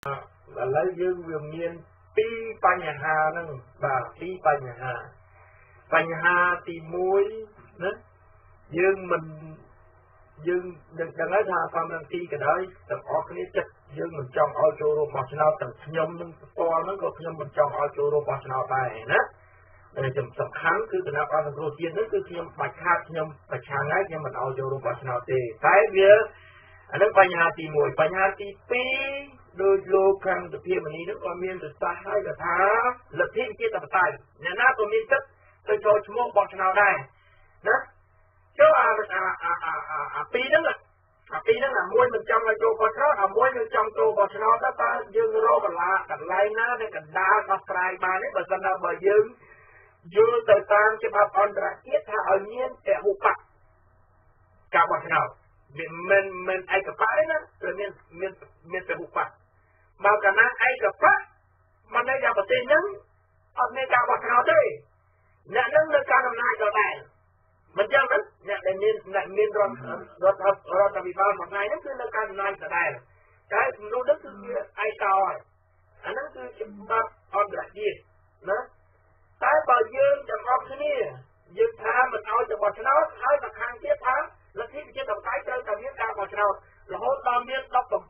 ឥឡូវយើងវាមានពីរបញ្ហាហ្នឹងបាទពីរបញ្ហាទី1ណាយើងមិនយើងដឹងហើយថាតាមនឹងទីក៏ដោយទាំងអស់គ្នាចិត្តយើងមិនចង់ឲ្យចូលរួមបោះឆ្នោតទាំងខ្ញុំនឹងផ្ទាល់ហ្នឹងក៏ខ្ញុំមិនចង់ឲ្យចូលរួមបោះឆ្នោតដែរណាសំខាន់គឺគណៈកម្មការសង្គ្រោះជាតិនេះគឺខ្ញុំបាច់ខាតខ្ញុំប្រឆាំងហើយខ្ញុំមិនឲ្យចូលរួមបោះឆ្នោតទេតែវាអានឹងបញ្ហាទី1បញ្ហាទី2ដោយលោកខាងសភាមនីនឹងក៏មានប្រសាសន៍ហើយក៏ថាលទ្ធិជាតិបតៃអ្នកណាក៏មានសិទ្ធិទៅចូលឈ្មោះបោះឆ្នោតដែរណាចូលអាពីរហ្នឹងអាមួយមិនចង់ឲ្យចូលបោះឆ្នោតអាមួយនឹងចង់ចូលបោះឆ្នោតតើយើងរកកន្លែងណាដែលកណ្ដាលដោះស្រាយបានទេបើសិនណាបើយើងយល់ទៅតាមច្បាប់អន្តរជាតិថាឲ្យមានពហុបកការបោះឆ្នោតមិនឯកបកទេណាគឺមានពហុបកបើកាលណាឯកបកមិនន័យថាប្រទេសហ្នឹងអត់មានការបោះឆ្នោតទេអ្នកហ្នឹងនៅការអំណាចដដែលមិនចឹងទេអ្នកដែលមានរដ្ឋាភិបាលមួយថ្ងៃហ្នឹងគឺនៅការអំណាចដដែលតែមនុស្សហ្នឹងគឺវាឯកោហើយអាហ្នឹងគឺច្បាប់អន្តរជាតិណាតែបើយើងទាំងអស់គ្នាយើងថាមិនឲ្យទៅបោះឆ្នោតហើយតែខាងទៀតថាលទ្ធិប្រជាធិបតេយ្យត្រូវតែមានការបោះឆ្នោតរហូតដល់មាន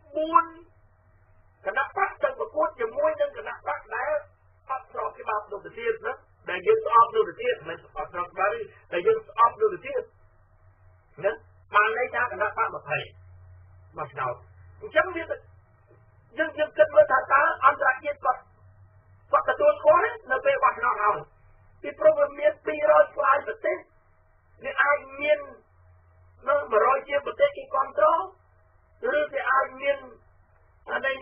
19គណៈបកទៅប្រកួតជាមួយនឹងគណៈបកដែលអត់ស្របច្បាប់នោះទៅទៀតណាដែលយើងស្អប់នោះទៅទៀតមិនអត់ស្របច្បាប់ទេតែយើងស្អប់នោះទៅទៀតណាបានន័យថាគណៈបក20បោះឆ្នោតអញ្ចឹងវាយើងគិតមើលថាតើអន្តរជាតិគាត់ទទួលស្គាល់នៅពេលបោះឆ្នោតហើយពីព្រោះវាមាន200ផ្លាយប្រទេសវាអាចមាននៅ100ជាប្រទេសគេគ្រប់គ្រងឬគេអាចមានអានេះ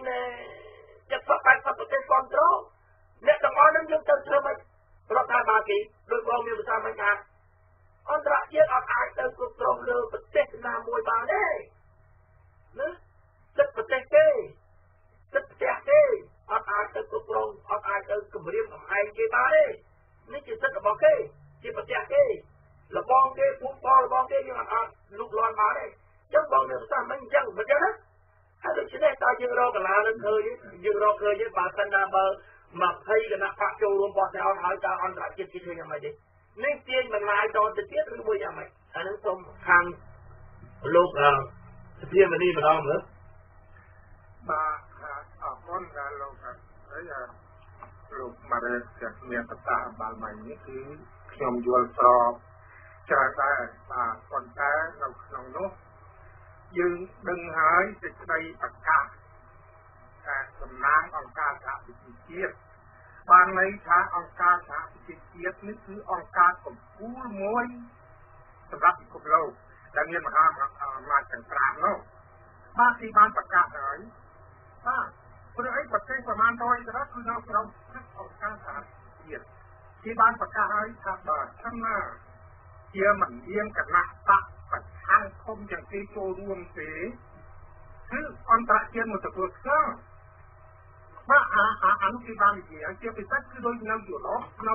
70-80ប្រទេសគ្រប់គ្រងអ្នកទាំងអស់នឹងយើងទៅធ្វើមិនរដ្ឋាភិបាលគេដោយបងមានប្រសាសន៍មិនថាអន្តរជាតិអត់អាចទៅគ្រប់គ្រងលើប្រទេសណាមួយបានទេណាទឹកប្រទេសគេទឹកផ្ទះគេអត់អាចទៅគ្រប់គ្រងអត់អាចទៅគម្រាមកំហែងគេបានទេនេះជាសិទ្ធិរបស់គេជាប្រទេសគេលបងគេភូមិផលរបស់គេយើងអត់លូកលាន់បានទេអញ្ចឹងបងមានប្រសាសន៍មិនអញ្ចឹងមិនអញ្ចឹងណាហើយដូច្នេះតើយើងរកកន្លែងនឹងឃើញយើងរកឃើញទេបើសិនណាបើ20គណៈបកចូលរួមបោះឆ្នោតហើយតើអន្តរជាតិគេឃើញយ៉ាងម៉េចទេនេះទាញបន្លាយតទៅទៀតឬមួយយ៉ាងម៉េចអានឹងសូមខាងលោកសភាមនីម្ដងមើលបាទអរគុណដល់លោកហើយលោកម៉ារ៉េសមានប្រសាសន៍បាលមិញនេះគឺខ្ញុំយល់ស្របច្រើនដែរបាទប៉ុន្តែនៅក្នុងនោះយើងដឹងហើយសេចក្តីប្រកាសការតំណាងអង្គការសហប្រជាជាតិបានន័យថាអង្គការសហប្រជាជាតិនេះគឺអង្គការកម្ពុជាមួយសម្រាប់ពិភពលោកដែលមានមហាអំណាចទាំង5នោះបាទទីបានប្រកាសហើយបាទព្រោះអីប្រទេសប្រមាណ100ទៅគឺនៅក្នុងអង្គការសហប្រជាជាតិទីបានប្រកាសហើយថាបើចំណាជាមិនមានគណៈបកប្រឆាំងធំយ៉ាងគេចូលរួមទេគឺអន្តរជាតិមកទទួលស្គាល់បាទអានោះគេបាននិយាយជាពិសេសគឺដូចនៅយុរ៉ុបនៅ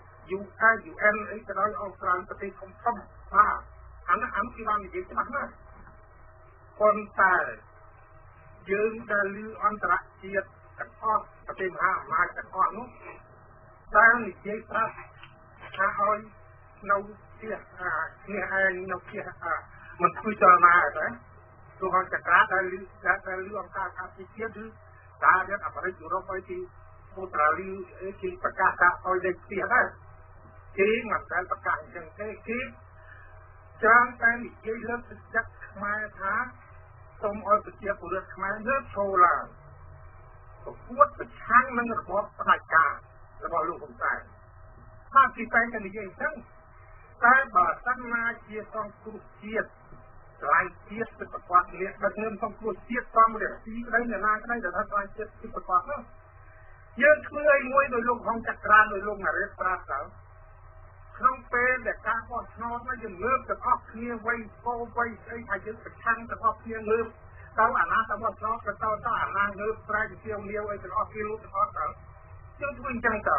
UN អីក៏ដោយអូស្ត្រាលីប្រទេសធំបាទអានោះគេបាននិយាយច្បាស់ណាស់ប៉ុន្តែយើងដែលលឺអន្តរជាតិទាំងអស់ប្រទេសមហាអំណាចទាំងអស់នោះដែលនិយាយប្រាប់ថាឲ្យនៅជាគ្នាឯងនៅជាមិនធ្វើចលនាទេទោះឲ្យចក្រាដែលលឺអង្គការសហជីវជាតិឬតារដ្ឋអាមេរិកយុរ៉ុបអីទីអូស្ត្រាលីគេប្រកាសថាឲ្យលេខផ្ទះដែរគេមិនដែលប្រកាសអញ្ចឹងទេគេច្រើនតែនិយាយលើកទឹកចិត្តខ្មែរថាសូមឲ្យប្រជាពលរដ្ឋខ្មែរលើកឈរឡើងប្រកួតប្រឆាំងនឹងរបបផ្ដាច់ការរបស់លោកហ៊ុនសែនថាគេតែងតែនិយាយអញ្ចឹងតែបើសិនណាជាសង្គ្រោះជាតិឡើងជាតិពិតប្រាកដនេះដឹកនាំសង្គ្រោះជាតិតាមរយៈទីក្តីអ្នកណាក្តីដែលថាឡើងជាតិពិតប្រាកដនោះយើងធ្វើឲ្យមួយដោយលោកហងចក្រានដោយលោកណារ៉េសប្រាប់ទៅក្នុងពេលដែលការបោះឆ្នោតនោះយើងលើកទាំងអស់គ្នាវៃស្គាល់វៃស្អីថាយើងប្រឆាំងទាំងអស់គ្នាលើកទៅអាណាទៅបោះឆ្នោតទៅអាណាលើកស្រែកជាវលាវអីទាំងអស់គ្នាលើកទាំងអស់ទៅយើងធ្វើអញ្ចឹងទៅ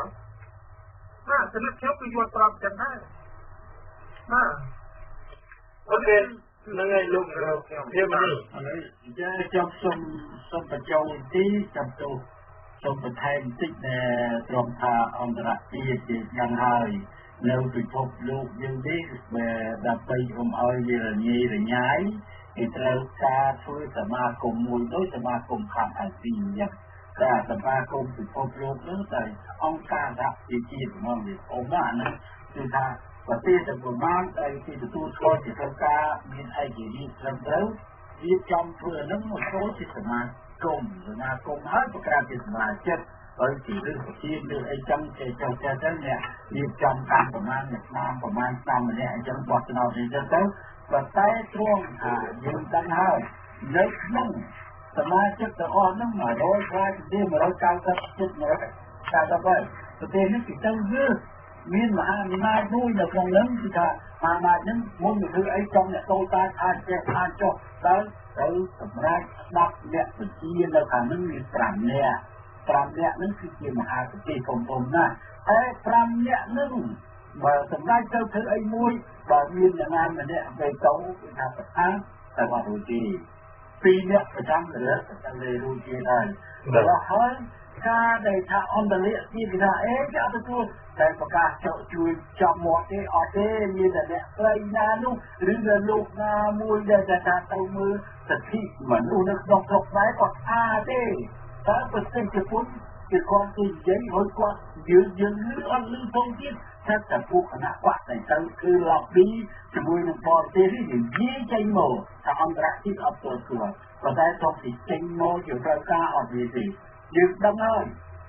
សម្រាប់ខ្ញុំគឺយល់ប្រាប់ចឹងដែរបាទអូខេនឹងឯលោកភាពនេះចាចាំសុំបញ្ចូលទីចាំទៅសូមបន្ថែមបន្តិចដែលត្រង់ថាអន្តរជាតិជាយ៉ាងហើយនៅពិភពលោកយើងនេះដើម្បីកុំឲ្យវារញ៉េរញ៉ាយគេត្រូវការធ្វើសមាគមមួយដូចសមាគមខាងអាស៊ីអញ្ចឹងតែសមាគមពិភពលោកនោះតែអង្គការសហជីវជាតិហ្មងវាអមអាហ្នឹងគឺថាប្រទេសទាំងប្រមាណដែលគេទទួលស្គាល់ជាត្រូវការមានឯករាជ្យត្រឹមត្រូវរៀបចំធ្វើហ្នឹងមកចូលជាសមាគមហើយប្រកាសជាសមាជិកហើយជារឿងជារឿងអីចឹងគេចូលទៅអ្នករៀបចំតាមប្រមាណឆ្នាំម្នាក់អញ្ចឹងបោះឆ្នោតនេះទៅប៉ុន្តែទ្រង់ថាយើងដឹងហើយនៅក្នុងសមាជិកទាំងអស់ហ្នឹង100ខ្លាចជា190ជិត100តែដល់ហើយប្រទេសនេះគេទៅយឺមានមហាអំណាចមួយនៅក្នុងហ្នឹងគឺថាមហាអំណាចហ្នឹងមុនទៅធ្វើអីចង់អ្នកតូចតាចអាចចេះអាចចុះដល់ទៅសម្រាប់ស្ដាប់អ្នកវិជានៅខាងហ្នឹងមាន5នាក់ហ្នឹងគឺជាមហាប្រទេសធំណាស់តែ5នាក់ហ្នឹងបើសម្រាប់ទៅធ្វើអីមួយបើមានអ្នកណាម្នាក់ទៅទៅគឺថាប្រធានតែว่าរួចទេ2នាក់ប្រចាំលើរួចទេហើយដល់ហើយការដែលថាអន្តរជាតិគេថាចាក់ទទួលតែប្រកាសជួយចាប់មកទេអត់ទេមានតែអ្នកស្រីណានោះឬក៏លោកណាមួយដែលថាទៅមើលសិទ្ធិមនុស្សនៅក្នុងស្រុកដែរគាត់ថាទេតែប្រទេសជប៉ុនគេគាត់និយាយហើយគាត់យើងលឺអត់លឺផងទៀតថាតែពួកគណៈបកតែទៅគឺ lobby ជាមួយនឹងបរទេសនេះនិយាយចេញមកថាអន្តរជាតិអត់ទទួលស្គាល់ប៉ុន្តែចង់ពីចេញមកជាត្រូវការអត់ទេយើងដឹងហើយ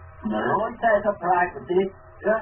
145ប្រទេសឬ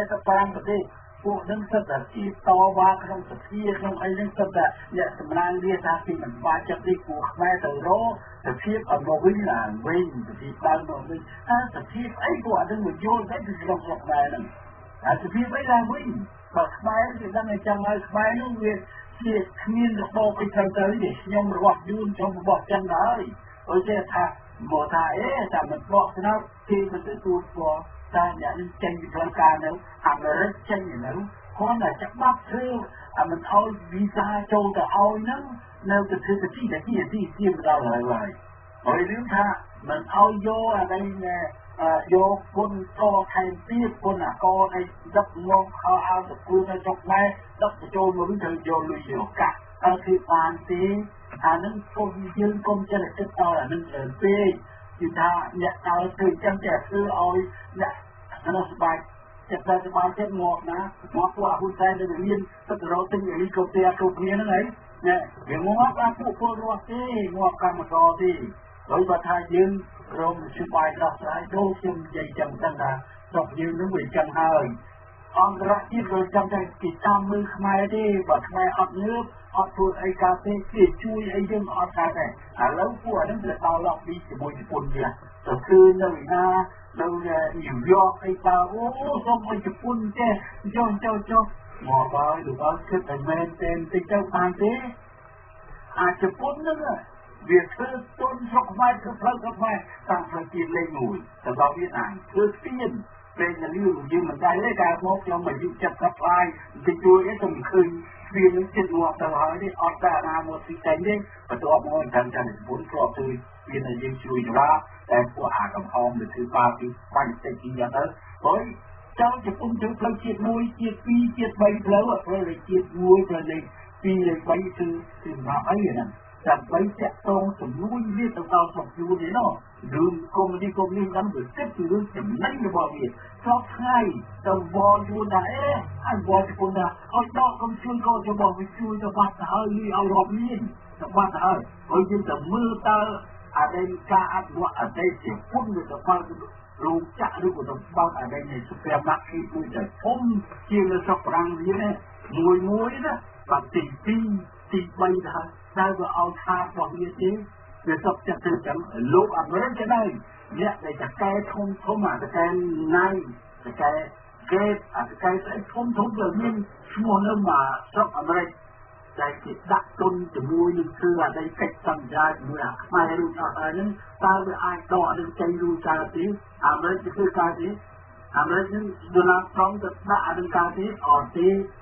45ប្រទេសពួកនឹងសិតតែជាតវ៉ាក្នុងសភាក្នុងអីហ្នឹងសិតតែអ្នកសម្លាញ់វាថាពីមិនបាច់ចិត្តនេះគួរខ្មែរទៅរកសភាពអមវិញឡើងវិញសភាពដើមមកវិញថាសភាពអីពួកអត់នឹងមកយល់តែពីក្នុងស្រុកខ្មែរហ្នឹងតែសភាពអីឡើងវិញបើខ្មែរគេដឹងតែចឹងហើយខ្មែរនោះវាជាគ្មានរបបអីទៅទេខ្ញុំរបស់យូនខ្ញុំរបស់ចឹងហើយអូចេះថាមកថាតែមិនបកស្នោតគេមិនទទួលស្គាល់តែអ្នកនេះចេញពីផ្លូវការនៅអាមេរិកចេញនៅគាត់តែច្បាប់ធ្វើមិនអោយវីសាចូលទៅអោយហ្នឹងនៅទៅធ្វើទីដែលគេទីម្ដងហើយហើយរឿងថាមិនអោយយកអានេះយកពុនតខែទៀតពុនអាកឲ្យដឹកមកឲ្យទៅគូទៅចុកម៉ែដឹកទៅចូលមកវិញត្រូវយកលុយយកកាក់ឲ្យគឺបានទេអានឹងគុំយើងគុំចិត្តគិតតអានឹងទៅពេកគឺថាអ្នកឲ្យធ្វើចឹងតែធ្វើឲ្យអ្នកនោះស្បែកចិត្តស្បែកចិត្តមកណាមកពួកហ៊ុនសែនទៅរៀនទៅរកទិញអីក៏ផ្ទះគ្រប់គ្នាហ្នឹងហើយណែវាមកបានពួកពលរដ្ឋទេមកកម្មករទេហើយបើថាយើងរំស្បាយដោះស្រាយដូចខ្ញុំនិយាយចឹងថាស្រុកយើងនឹងវាចឹងហើយអន្តរជាតិក៏ចាំតែគេតាមមើលខ្មែរទេបើខ្មែរអត់ងើបអត់ធ្វើអីការទេគេជួយអីយើងអត់កើតទេឥឡូវពួកហ្នឹងវាដល់ឡប់ពីជាមួយជប៉ុនទៀតទៅគឺនៅណានៅញូវយ៉កអីបាអូសូមឲ្យជប៉ុនចេះចុះមកហើយលោកគិតតែមែនទេតិចទៅបានទេអាចជប៉ុនហ្នឹងវាធ្វើទុនស្រុកខ្មែរគឺផ្លូវស្រុកខ្មែរតាំងពីទីលេខ1ទៅដល់វៀតណាមគឺស្ពានពេលនៅយើងមិនដែរទេកាលមកខ្ញុំអាយុ70ផ្លាយតិចតួចទេខ្ញុំឃើញស្ពាននឹងចិត្តងាប់ទៅហើយនេះអត់តែអាណាមកទីតែនេះបន្ទាប់មកចាំជប៉ុនគ្រាប់ទៅស្ពានដែលយើងជួយទៅតែពួកអាកំហំទៅគឺបាពីបាញ់តិចទីយ៉ាងទៅហើយចង់ជប៉ុនជួយផ្លូវជាតិ1ជាតិ2ជាតិ3ផ្លូវអត់ផ្លូវជាតិ1ផ្លូវលេខ2លេខ3គឺសម្រាប់អីហ្នឹងដើម្បីចាក់តងជំនួយវាទៅដល់ស្រុកយួននេះនោះរឿងកុំនេះហ្នឹងវាគិតពីរឿងចំណេញរបស់វាសពថ្ងៃទៅវល់យួនថាហើយវល់ជប៉ុនថាឲ្យដកកុំជួយកោរបស់វាជួយទៅបាត់ទៅហើយលីឲ្យរាប់មានទៅបាត់ទៅហើយយើងទៅមើលតើអតីតការអភិវឌ្ឍអតីតជប៉ុនវាទៅបាត់រោងចក្រឬក៏ទៅបាត់អតីតនៃសុភមង្គលមួយទៅធំជាងនៅស្រុកប្រាំងវាមួយណាបាត់ទី2ទី3ទៅតែវាឲ្យខាតរបស់វាទេវាសុខចិត្តទៅចឹងលោកអាមេរិកក៏ដែរអ្នកដែលតកែធំអាតកែណៃតកែគេអាតកែស្អីធំដែលមានឈ្មោះនៅមកស្រុកអាមេរិកតែគេដាក់ទុនជាមួយនឹងគឺអាដីកិច្ចសន្យាជាមួយអាខ្មែរឬអត់ហើយហ្នឹងតើវាអាចដកនឹងចេញរួចកើតទេអាមេរិកគឺកើតទេអាមេរិកនឹងដូណាល់ដត្រមទៅដាក់អានឹងកើតទេអត់ទេ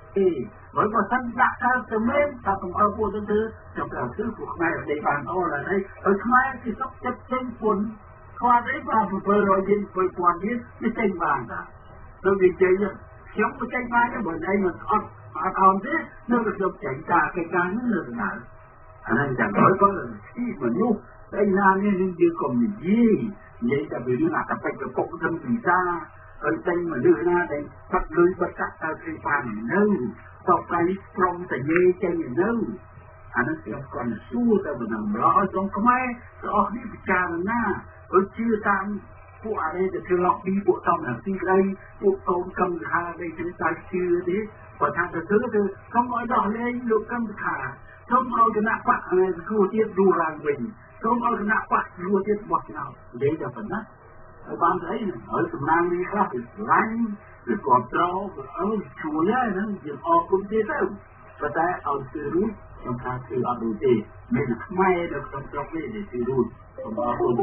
bởi mà thân đã cao từ mến ta cũng ở vô tư tư trong cả thứ của ngài ở đây bàn ô là đây ở ngài thì sắp chất chân quần qua đấy vào vừa rồi đến vừa quan đến cái chân vàng ta tôi vì chơi nhá sống cái chân vàng cái bởi đây mà còn thế nó được được chạy cả cái cá nó được nào anh chẳng nói có là khi mà nhúc đây là nên như còn gì vậy là vì nó là tập phải cái cộng thân vì ta ở chân mà đưa ra đây bắt lưới bắt cắt ta cái bàn nâu sau cái trong tại dây chân nâu anh sẽ còn xua ta vừa nằm rõ trong cái máy rõ đi bị trà na ở chưa tam phụ ở đây để lọc đi bộ tàu là đi đây bộ tàu cầm hà đây chúng ta chưa đấy và thằng thứ không nói đỏ lên được cầm thả khôngเอาcái nạp bạc này rùa tiết rùa làng mình khôngเอาcái nạp bạc rùa tiết bọt nào đấy là phần đó ở ban đấy ở tầm nam đi khác thì lạnh rồi còn trâu ở chùa này nó chỉ ở cũng thế đâu và ta ở từ núi trong ta từ ở đồi tề mình may được trong trong đây để từ núi còn ở đồi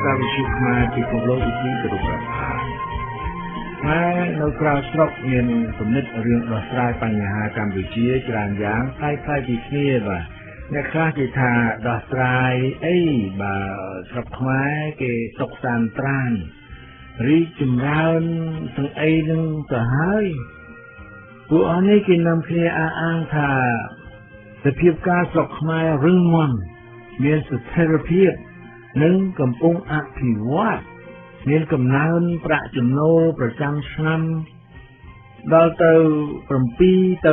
កម្មវិធីខ្មែរពិភពលោកវិទ្យាគ្រប់ប្រការហើយនៅក្រៅស្រុកមានគំនិតរឿងដោះស្រាយបញ្ហាកម្ពុជាច្រើនយ៉ាងផ្សេងៗពីគ្នាបាទអ្នកខ្លះគេថាដោះស្រាយអីបើស្រុកខ្មែរគេសុខសាន្តត្រាណរីកចម្រើនទាំងអីនឹងទៅហើយពួកអស់នេះគេនាំគ្នាអះអាងថាសភាពការស្រុកខ្មែររឹងមាំមានស្ថិរភាពនិងកំពុងអភិវឌ្ឍមានកំណើនប្រាក់ចំណូលប្រចាំឆ្នាំដល់ទៅ7 ទៅ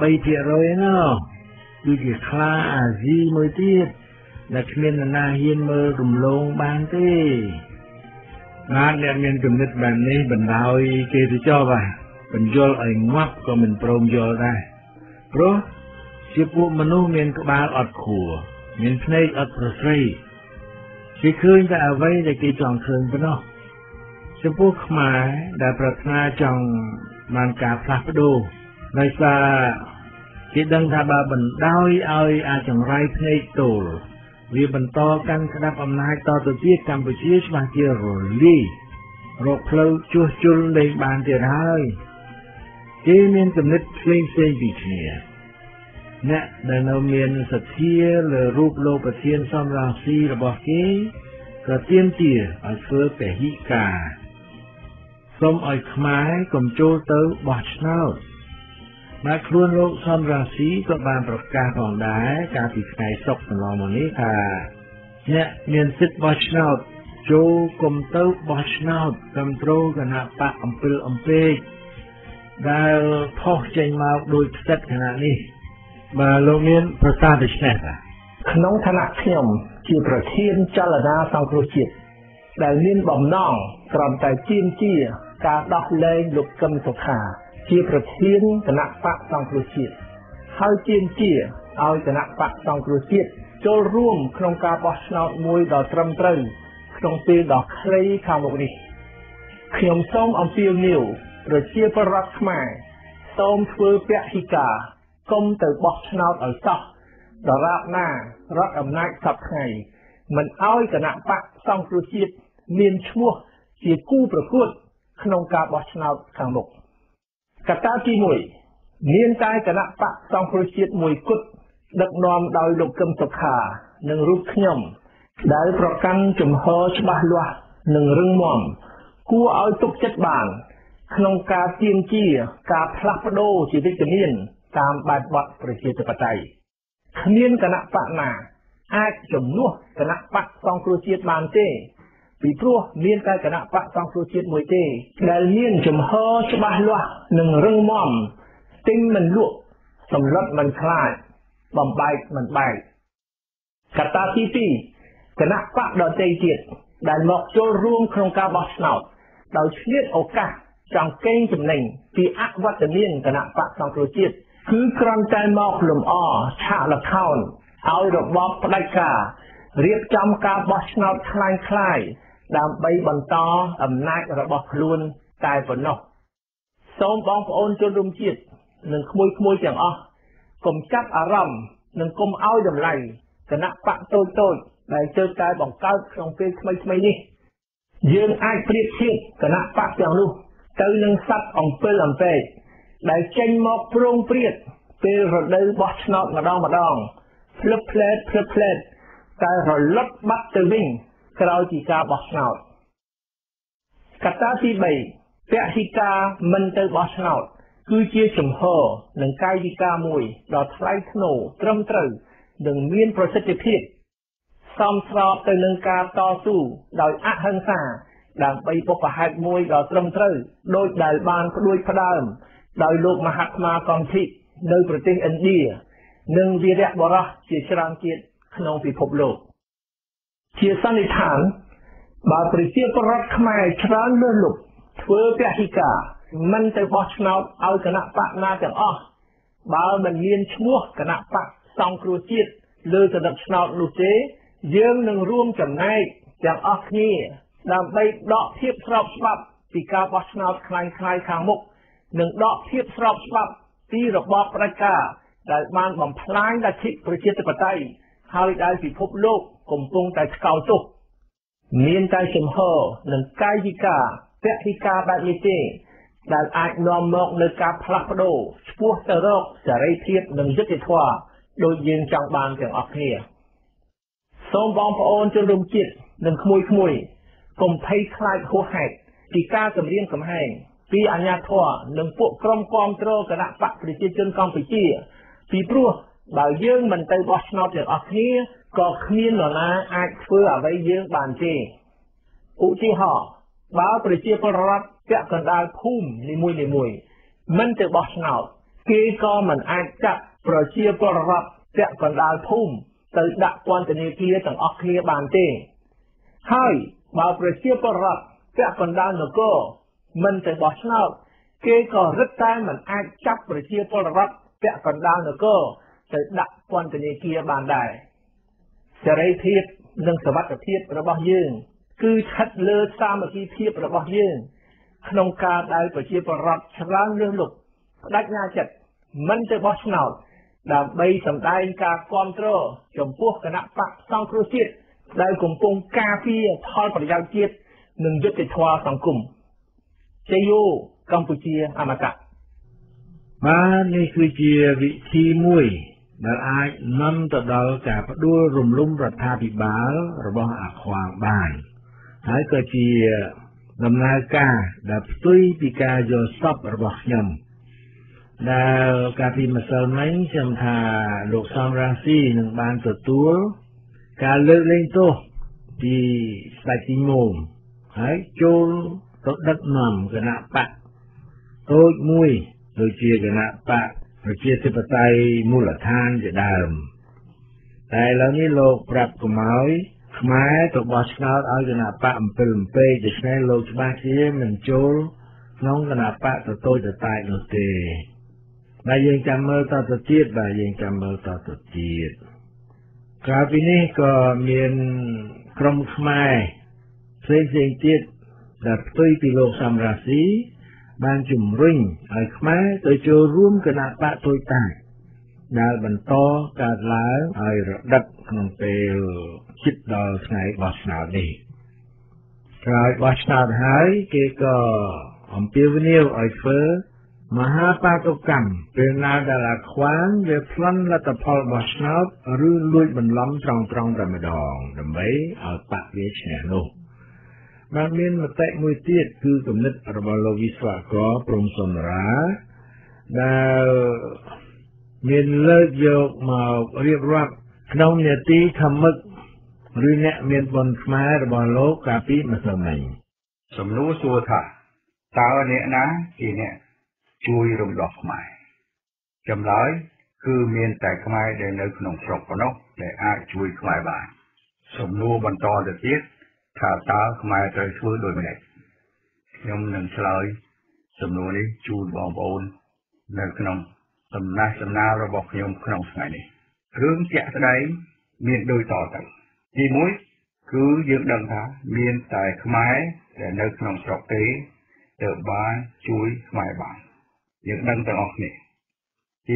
8% ណោះគឺជាខ្លាអាស៊ីមួយទៀតដែលគ្មាននរណាហ៊ានមើលរំលងបានទេបាទអ្នកមានគំនិតបែបនេះបណ្ដោយគេទៅចោលបាទបញ្យល់ឲ្យងាប់ក៏មិនព្រមយល់ដែរព្រោះជាពួកមនុស្សមានក្បាលអត់ខួរមានភ្នែកអត់ប្រស្រីគេឃើញតែអ្វីដែលគេចង់ឃើញប៉ុណ្ណោះចំពោះខ្មែរដែលប្រាថ្នាចង់បានការផ្លាស់ប្ដូរដោយសារគេដឹងថាបើបណ្ដោយឲ្យអាចង្រៃភ្នែកទល់វាបន្តកាន់ក្តាប់អំណាចតទៅទៀតកម្ពុជាច្បាស់ជារលាយរកផ្លូវជួសជុលលេងបានទៀតហើយគេមានគំនិតផ្សេងពីគ្នាអ្នកដែលនៅមានសទ្ធាលើរូបលោកប្រធានសំរងស៊ីរបស់គេក៏ទាមទារឲ្យធ្វើពហិការសូមឲ្យខ្មែរកុំចូលទៅបោះឆ្នោតតែខ្លួនលោកសំរងស៊ីក៏បានប្រកាសផងដែរកាលពីថ្ងៃសុក្រកន្លងមកនេះថាអ្នកមានសិទ្ធិបោះឆ្នោតចូលកុំទៅបោះឆ្នោតគ្រប់គ្រងគណៈបកអំពិលអំពែកដែលផុសចេញមកដោយផ្សិតខណៈនេះបាទលោកមានប្រសាសន៍ដូចនេះបាទក្នុងឋានៈខ្ញុំជាប្រធានចលនាសង្គ្រោះជាតិដែលមានបំណងត្រឹមតែទាមទារការដោះលែងលោកកឹមសុខាជាប្រធានគណៈបកសង្គ្រោះជាតិហើយទាមទារឲ្យគណៈបកសង្គ្រោះជាតិចូលរួមក្នុងការបោះឆ្នោតមួយដ៏ត្រឹមត្រូវក្នុងពេលដ៏ខ្លីខាងមុខនេះខ្ញុំសូមអំពាវនាវប្រជាពលរដ្ឋខ្មែរសូមធ្វើពហិការកុំទៅបោះឆ្នោតឲ្យសោះដរាបណារដ្ឋអំណាចសពថ្ងៃមិនឲ្យគណៈបកសង្គ្រោះជាតិមានឈ្មោះជាគូប្រកួតក្នុងការបោះឆ្នោតខាងមុខកត្តាទី1មានតែគណៈបកសង្គ្រោះជាតិមួយគត់ដឹកនាំដោយលោកកឹមសុខានិងរូបខ្ញុំដែលប្រកាន់ជំហរច្បាស់លាស់និងរឹងមាំគួរឲ្យទុកចិត្តបានក្នុងការទាមទារការផ្លាស់ប្ដូរជាវិជ្ជមានតាមបែបបទប្រជាធិបតេយ្យគ្មានគណៈបកណាអាចជំនួសគណៈបកសង្គ្រោះជាតិបានទេពីព្រោះមានតែគណៈបកសង្គ្រោះជាតិមួយទេដែលមានជំហរច្បាស់លាស់និងរឹងមាំទិញមិនលក់សម្លុតមិនខ្លាចបំបែកមិនបែកកត្តាទី2គណៈបកដទៃទៀតដែលមកចូលរួមក្នុងការបោះឆ្នោតដោយឆ្លៀតឱកាសចង់កេងចំណេញពីអវត្តមានគណៈបកសង្គ្រោះជាតិគឺគ្រាន់តែមកលំអឆាកល្ខោនឲ្យរបបផ្ដាច់ការរៀបចំការបោះឆ្នោតคล้ายៗដើម្បីបន្តអំណាចរបស់ខ្លួនតែប៉ុណ្ណោះសូមបងប្អូនជនរួមជាតិនិងក្មួយទាំងអស់កុំចាប់អារម្មណ៍និងកុំឲ្យតម្លៃគណៈបកតូចដែលទើបតែបង្កើតក្នុងពេលថ្មីនេះយើងអាចប្រៀបធៀបគណៈបកទាំងនោះទៅនឹងសត្វអំពិលអំពែកដែលចេញមកប្រងព្រាតពេលរដូវបោះឆ្នោតម្ដងភ្លឹបផ្លែតតែរលត់បាត់ទៅវិញក្រោយពីការបោះឆ្នោតកត្តាទី3ពហិការមិនទៅបោះឆ្នោតគឺជាជំហរនិងកាយវិការមួយដ៏ថ្លៃថ្នូរត្រឹមត្រូវនិងមានប្រសិទ្ធភាពសមស្របទៅនឹងការតស៊ូដោយអហិង្សាដើម្បីបុព្វហេតុមួយដ៏ត្រឹមត្រូវដោយដែលបានផ្ដួចផ្ដើមដោយលោកមហាត្មាកុនធីនៅប្រទេសឥណ្ឌានិងវីរៈបុរសជាច្រើនទៀតក្នុងពិភពលោកជាសន្និដ្ឋានបើប្រជាពលរដ្ឋខ្មែរច្រើនលើសលប់ធ្វើពហិការមិនទៅបោះឆ្នោតឲ្យគណៈបកណាទាំងអស់បើមិនមានឈ្មោះគណៈបកសង្គ្រោះជាតិលើសន្តិឆ្នោតនោះទេយើងនឹងរួមចំណែកទាំងអស់គ្នាដើម្បីដកភាពស្របច្បាប់ពីការបោះឆ្នោតคล้ายៗខាងមុខនិងដកភាពស្របច្បាប់ពីរបបផ្ដាច់ការដែលបានបំផ្លាញលទ្ធិប្រជាធិបតេយ្យហើយដែលពិភពលោកកំពុងតែថ្កោលទោសមានតែចំហនិងកាយវិការពហិការបែបនេះទេដែលអាចនាំមកនៅការផ្លាស់ប្ដូរឆ្ពោះទៅរកសេរីភាពនិងយុត្តិធម៌ដោយយើងចង់បានទាំងអស់គ្នាសូមបងប្អូនជនរួមជាតិនិងក្មួយៗកុំភ័យខ្លាចហួសហេតុពីការគំរាមកំហែងពីអាជ្ញាធរនិងពួកក្រុមគាំទ្រគណៈបកប្រជាជនកម្ពុជាពីព្រោះបើយើងមិនទៅបោះឆ្នោតទាំងអស់គ្នាក៏គ្មាននរណាអាចធ្វើអ្វីយើងបានទេឧទាហរណ៍បើប្រជាពលរដ្ឋពាក់កណ្ដាលភូមិនីមួយៗមិនទៅបោះឆ្នោតគេក៏មិនអាចចាប់ប្រជាពលរដ្ឋពាក់កណ្ដាលភូមិទៅដាក់ពន្ធនាគារទាំងអស់គ្នាបានទេហើយបើប្រជាពលរដ្ឋពាក់កណ្ដាលនគរមិនទៅបោះឆ្នោតគេក៏រឹតតែមិនអាចចាប់ប្រជាពលរដ្ឋពាក់កណ្ដាលនគរទៅដាក់ពន្ធនាគារបានដែរសេរីភាពនិងសុវត្ថិភាពរបស់យើងគឺស្ថិតលើសាមគ្គីភាពរបស់យើងក្នុងការដែលប្រជាពលរដ្ឋច្រើនលើសលប់បដិញ្ញាចិត្តមិនទៅបោះឆ្នោតដើម្បីសម្ដែងការគាំទ្រចំពោះគណៈបកសង្គ្រោះជាតិដែលកំពុងការពារផលប្រយោជន៍ជាតិនិងយុត្តិធម៌សង្គមជ័យយោកម្ពុជាអមតៈបាននេះគឺជាវិធីមួយដែលអាចនាំទៅដល់ការផ្ដួលរំលំរដ្ឋាភិបាលរបស់អាខ្វាងបានហើយក៏ជាដំណើរការដែលផ្ទុយពីការយល់សប្តិរបស់ខ្ញុំដែលកាលពីម្សិលមិញខ្ញុំថាលោកសំរងស៊ីនឹងបានទទួលការលើកលែងទោសពីស្ដេចទីមោមហើយចូលទៅដឹកនាំគណៈបកតូចមួយដូចជាគណៈបកប្រជាធិបតេយ្យមូលដ្ឋានជាដើមតែឥឡូវនេះលោកប្រាប់កុំឲ្យខ្មែរទៅបោះឆ្នោតឲ្យគណៈបកអំពិលអំពែកដូច្នេះលោកច្បាស់ជាមិនចូលក្នុងគណៈបកទៅតូចទៅតែកនោះទេតែយើងចាំមើលតទៅទៀតបាទយើងចាំមើលតទៅទៀតក្រៅពីនេះក៏មានក្រុមខ្មែរផ្សេងទៀតដែលផ្ទុយពីលោកសំរាស៊ីបានជំរុញឲ្យខ្មែរទៅចូលរួមគណៈបកតូចតាចដែលបន្តកើតឡើងឲ្យរដឹកក្នុងពេលជិតដល់ថ្ងៃបោះឆ្នោតនេះក្រោយបោះឆ្នោតហើយគេក៏អំពាវនាវឲ្យធ្វើមហាបាតុកម្មពេលណាដែលអាខ្វាងវាប្លន់លទ្ធផលបោះឆ្នោតឬលួចបន្លំត្រង់តែម្ដងដើម្បីឲ្យបកវាឈ្នះនោះបានមានមតិមួយទៀតគឺគំនិតរបស់លោកវិស្វករព្រំសុនរាដែលមានលើកយកមករៀបរាប់ក្នុងនេតិធម្មឹកឬអ្នកមានបុណ្យខ្មែររបស់លោកកាលពីម្សិលមិញសំណួរសួរថាតើអ្នកណាជាអ្នកជួយរំដោះខ្មែរចម្លើយគឺមានតែខ្មែរដែលនៅក្នុងស្រុកប៉ុណ្ណោះដែលអាចជួយខ្មែរបានសំណួរបន្តទៅទៀតថាតើខ្មែរត្រូវធ្វើដូចម្តេចខ្ញុំនឹងឆ្លើយសំណួរនេះជូនបងប្អូននៅក្នុងសំណេររបស់ខ្ញុំក្នុងថ្ងៃនេះរឿងជាក់ស្ដែងមានដូចតទៅទី1គឺយើងដឹងថាមានតែខ្មែរដែលនៅក្នុងស្រុកទេទើបបានជួយខ្មែរបានយើងដឹងទាំងអស់គ្នាទី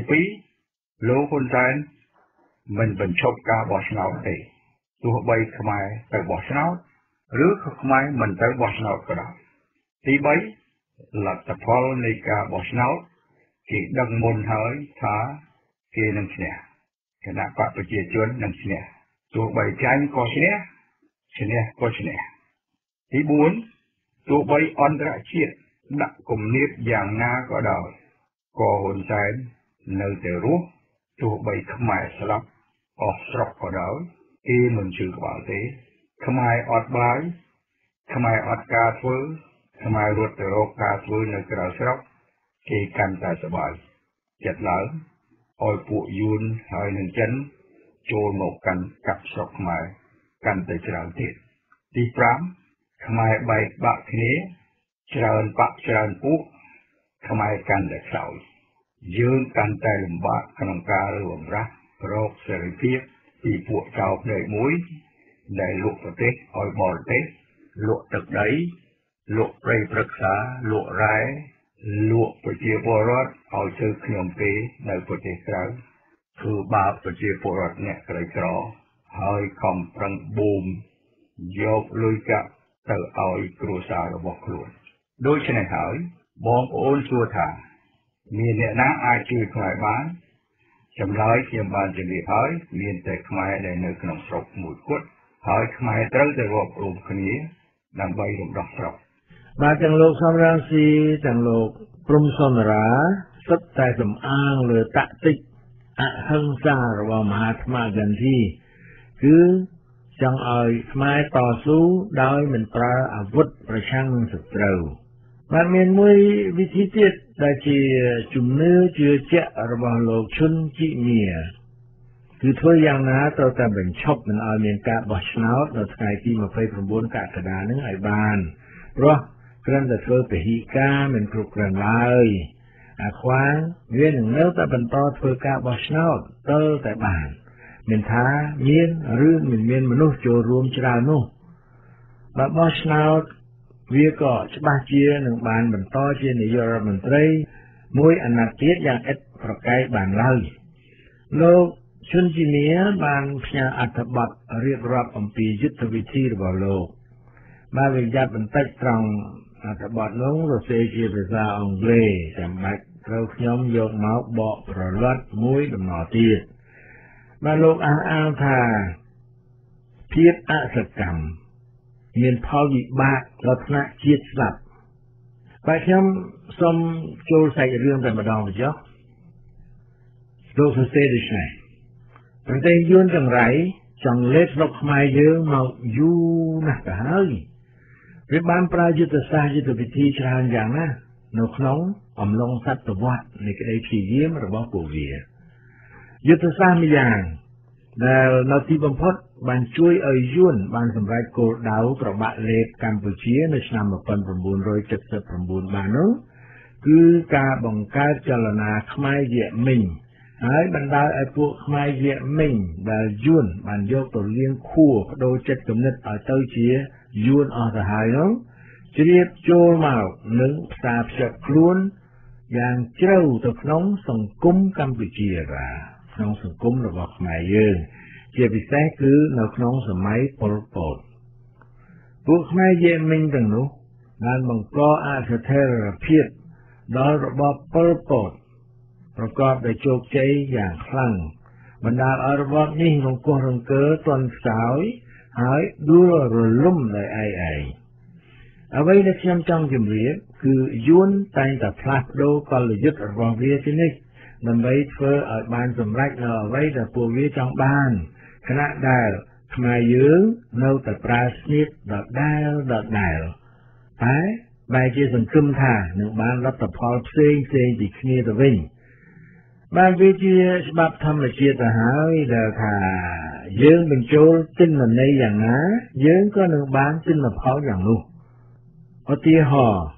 2លោកហ៊ុនសែនមិនបញ្ឈប់ការបោះឆ្នោតទេទោះបីខ្មែរទៅបោះឆ្នោតឬក៏ខ្មែរមិនទៅបោះឆ្នោតក៏ដោយទី3លទ្ធផលនៃការបោះឆ្នោតគេដឹងមុនហើយថាគេនឹងឈ្នះគណៈបកប្រជាជននឹងឈ្នះទោះបីចាញ់ក៏ឈ្នះក៏ឈ្នះទី4ទោះបីអន្តរជាតិដាក់គំនាបយ៉ាងណាក៏ដោយក៏ហ៊ុនសែននៅតែរស់ទោះបីខ្មែរស្លាប់អស់ស្រុកក៏ដោយគេមិនជឿក្បាលទេខ្មែរអត់បាយខ្មែរអត់ការធ្វើខ្មែររត់ទៅរកការធ្វើនៅក្រៅស្រុកគេកាន់តែសប្បាយចិត្តឡើងឲ្យពួកយួនហើយនឹងចិនចូលមកកាន់កាប់ស្រុកខ្មែរកាន់តែច្រើនទៀតទី5ខ្មែរបែកបាក់គ្នាច្រើនបាក់ច្រើនពួកខ្មែរកាន់តែខ្សោយយើងកាន់តែលំបាកក្នុងការរើបំរាស់រកសេរីភាពពីពួកចៅភ្នែកមួយដែលលក់ប្រទេសឲ្យបរទេសលក់ទឹកដីលក់ព្រៃព្រឹក្សាលក់រ៉ែលក់ប្រជាពលរដ្ឋឲ្យជើខ្ញុំទេនៅប្រទេសក្រៅគឺបាបប្រជាពលរដ្ឋអ្នកក្រីក្រហើយខំប្រឹងបូមយកលុយកាក់ទៅឲ្យគ្រួសាររបស់ខ្លួនដូច្នេះហើយបងប្អូនសួរថាមានអ្នកណាអាចជួយខ្មែរបានចម្លើយខ្ញុំបានជម្រាបហើយមានតែខ្មែរដែលនៅក្នុងស្រុកមួយគត់ហើយខ្មែរត្រូវតែរួបរวมគ្នាដើម្បីរំដោះស្រុកបាទទាំងលោកសំរងស៊ីទាំងលោកព្រំសុនរាសុទ្ធតែសំអាងលើតតិចអហិង្សារបស់មហាអាត្មាហ្គានឌីគឺចង់ឲ្យខ្មែរតស៊ូដោយមិនប្រើអាវុធប្រឆាំងនឹងសត្រូវបាទមានមួយវិធីទៀតដែលជាជំនឿជឿជាក់របស់លោកឈុនជីមៀគឺធ្វើយ៉ាងណាត្រូវតែបញ្ឈប់មិនឲ្យមានការបោះឆ្នោតនៅថ្ងៃទី29កក្កដានឹងឲ្យបានព្រោះគ្រាន់តែធ្វើពហិការមិនគ្រប់គ្រាន់ឡើយអាខ្វាងវានឹងនៅតែបន្តធ្វើការបោះឆ្នោតទៅតែបានមិនថាមានឬមិនមានមនុស្សចូលរួមច្រើននោះបើបោះឆ្នោតវាក៏ច្បាស់ជានឹងបានបន្តជានាយករដ្ឋមន្ត្រីមួយអាណត្តិទៀតយ៉ាងឥតប្រកែកបានឡើយលោកឈុនជីមៀបានផ្ញើអត្ថបទរៀបរាប់អំពីយុទ្ធវិធីរបស់លោកបាទវិញ្ញាបន្តិចត្រង់អត្ថបទនោះសរសេរជាភាសាអង់គ្លេសចាំបាច់ត្រូវខ្ញុំយកមកបកប្រឡត់មួយដំណរទៀតបាទលោកអះអាងថាភាពអសកម្មមានផលវិបាកដល់ថ្នាក់ជាតិស្លាប់បាទខ្ញុំសូមចូលសាច់រឿងតែម្ដងទៅចុះលោកសរសេរដូចនេះប្រទេសយួនទាំងរៃចង់លេបស្រុកខ្មែរយើងមកយូរណាស់ទៅហើយវាបានប្រើយុទ្ធសាស្ត្រយុទ្ធវិធីច្រើនយ៉ាងណាស់នៅក្នុងអំឡុងសតវត្សនៃក្តីព្យាយាមរបស់ពួកវាយុទ្ធសាស្ត្រម្យ៉ាងដែលនៅទីបំផុតបានជួយឲ្យយួនបានសម្រេចគោលដៅប្របាក់លេបកម្ពុជានៅឆ្នាំ1979បាននោះគឺការបង្កើតចលនាខ្មែរវៀតមិញហើយបណ្ដាលឲ្យពួកខ្មែរវៀតមិញដែលយួនបានយកទៅលៀងខួរបដូរចិត្តគំនិតឲ្យទៅជាយួនអស់ទៅហើយនោះជ្រាបចូលមកនឹងផ្សារភ្ជាប់ខ្លួនយ៉ាងជ្រៅទៅក្នុងសង្គមកម្ពុជាបាទក្នុងសង្គមរបស់ខ្មែរយើងជាពិសេសគឺនៅក្នុងសម័យប៉ុលពតពួកខ្មែរយេមិញទាំងនោះបានបង្កអស្ថិរភាពដល់របបប៉ុលពតប្រកបដោយជោគជ័យយ៉ាងខ្លាំងបណ្ដាលឲ្យរបបនេះរង្គោះរង្គើទន់ខ្សោយហើយដួលរលំដោយឯងអ្វីដែលខ្ញុំចង់ជម្រាបគឺយួនតែងតែផ្លាស់ប្ដូរកលយុទ្ធរបស់វាជានិច្ចដើម្បីធ្វើឲ្យបានសម្រេចនៅអ្វីដែលពួកវាចង់បានខណៈដែលខ្មែរយើងនៅតែប្រើស្នៀតដដែលតែបែរជាសង្ឃឹមថានឹងបានលទ្ធផលផ្សេងពីគ្នាទៅវិញបានវាជាច្បាប់ធម្មជាតិទៅហើយដែលថាយើងបញ្ចូលទិន្នន័យយ៉ាងណាយើងក៏នឹងបានទិន្នផលយ៉ាងនោះឧទាហរណ៍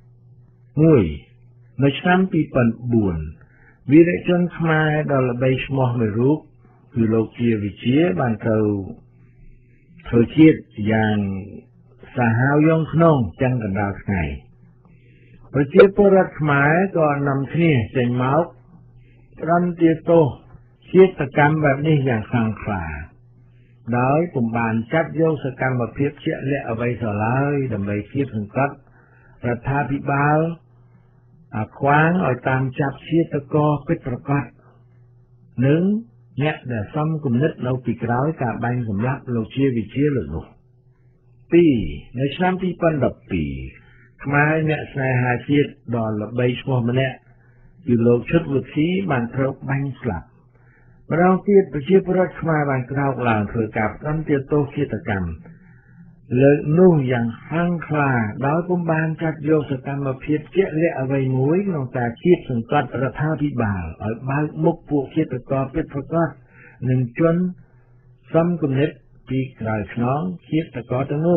1នៅឆ្នាំ2004វីរជនខ្មែរដ៏ល្បីឈ្មោះមួយរូបគឺលោកជាវិជាបានទៅធ្វើជាតិយ៉ាងសាហាវយងក្នុងចឹងកណ្ដាលថ្ងៃប្រជាពលរដ្ឋខ្មែរក៏នាំគ្នាចេញមកផ្ដន្ទាទោសជាតិកម្មបែបនេះយ៉ាងខ្លាំងក្លាដោយពុំបានចាត់យកសកម្មភាពជាក់លាក់អ្វីសោះឡើយដើម្បីគៀបសង្កត់រដ្ឋាភិបាលអាខ្វាងឲ្យតាមចាប់ជាតិករពិតប្រាកដនិងអ្នកដែលសំគំនិតនៅពីក្រោយការបាញ់សម្លាប់លោកជាវិជាលើកនោះ2នៅឆ្នាំ2012ខ្មែរអ្នកស្នេហាជាតិដ៏ល្បីឈ្មោះម្នាក់គឺលោកឈុតវុធីបានត្រូវបាញ់ស្លាប់ម្ដងទៀតប្រជាពលរដ្ឋខ្មែរបានក្រោកឡើងធ្វើការផ្ដន្ទាទោសជាតិកម្មលើកនោះយ៉ាងខ្លាំងក្លាដោយពុំបានចាត់យកសកម្មភាពជាក់លាក់អ្វីមួយក្នុងការគៀបសង្កត់រដ្ឋាភិបាលឲ្យបើកមុខពួកជាតិករពិតប្រាកដនិងជនសំគំនិតពីក្រៅខ្នងជាតិករទាំងនោះ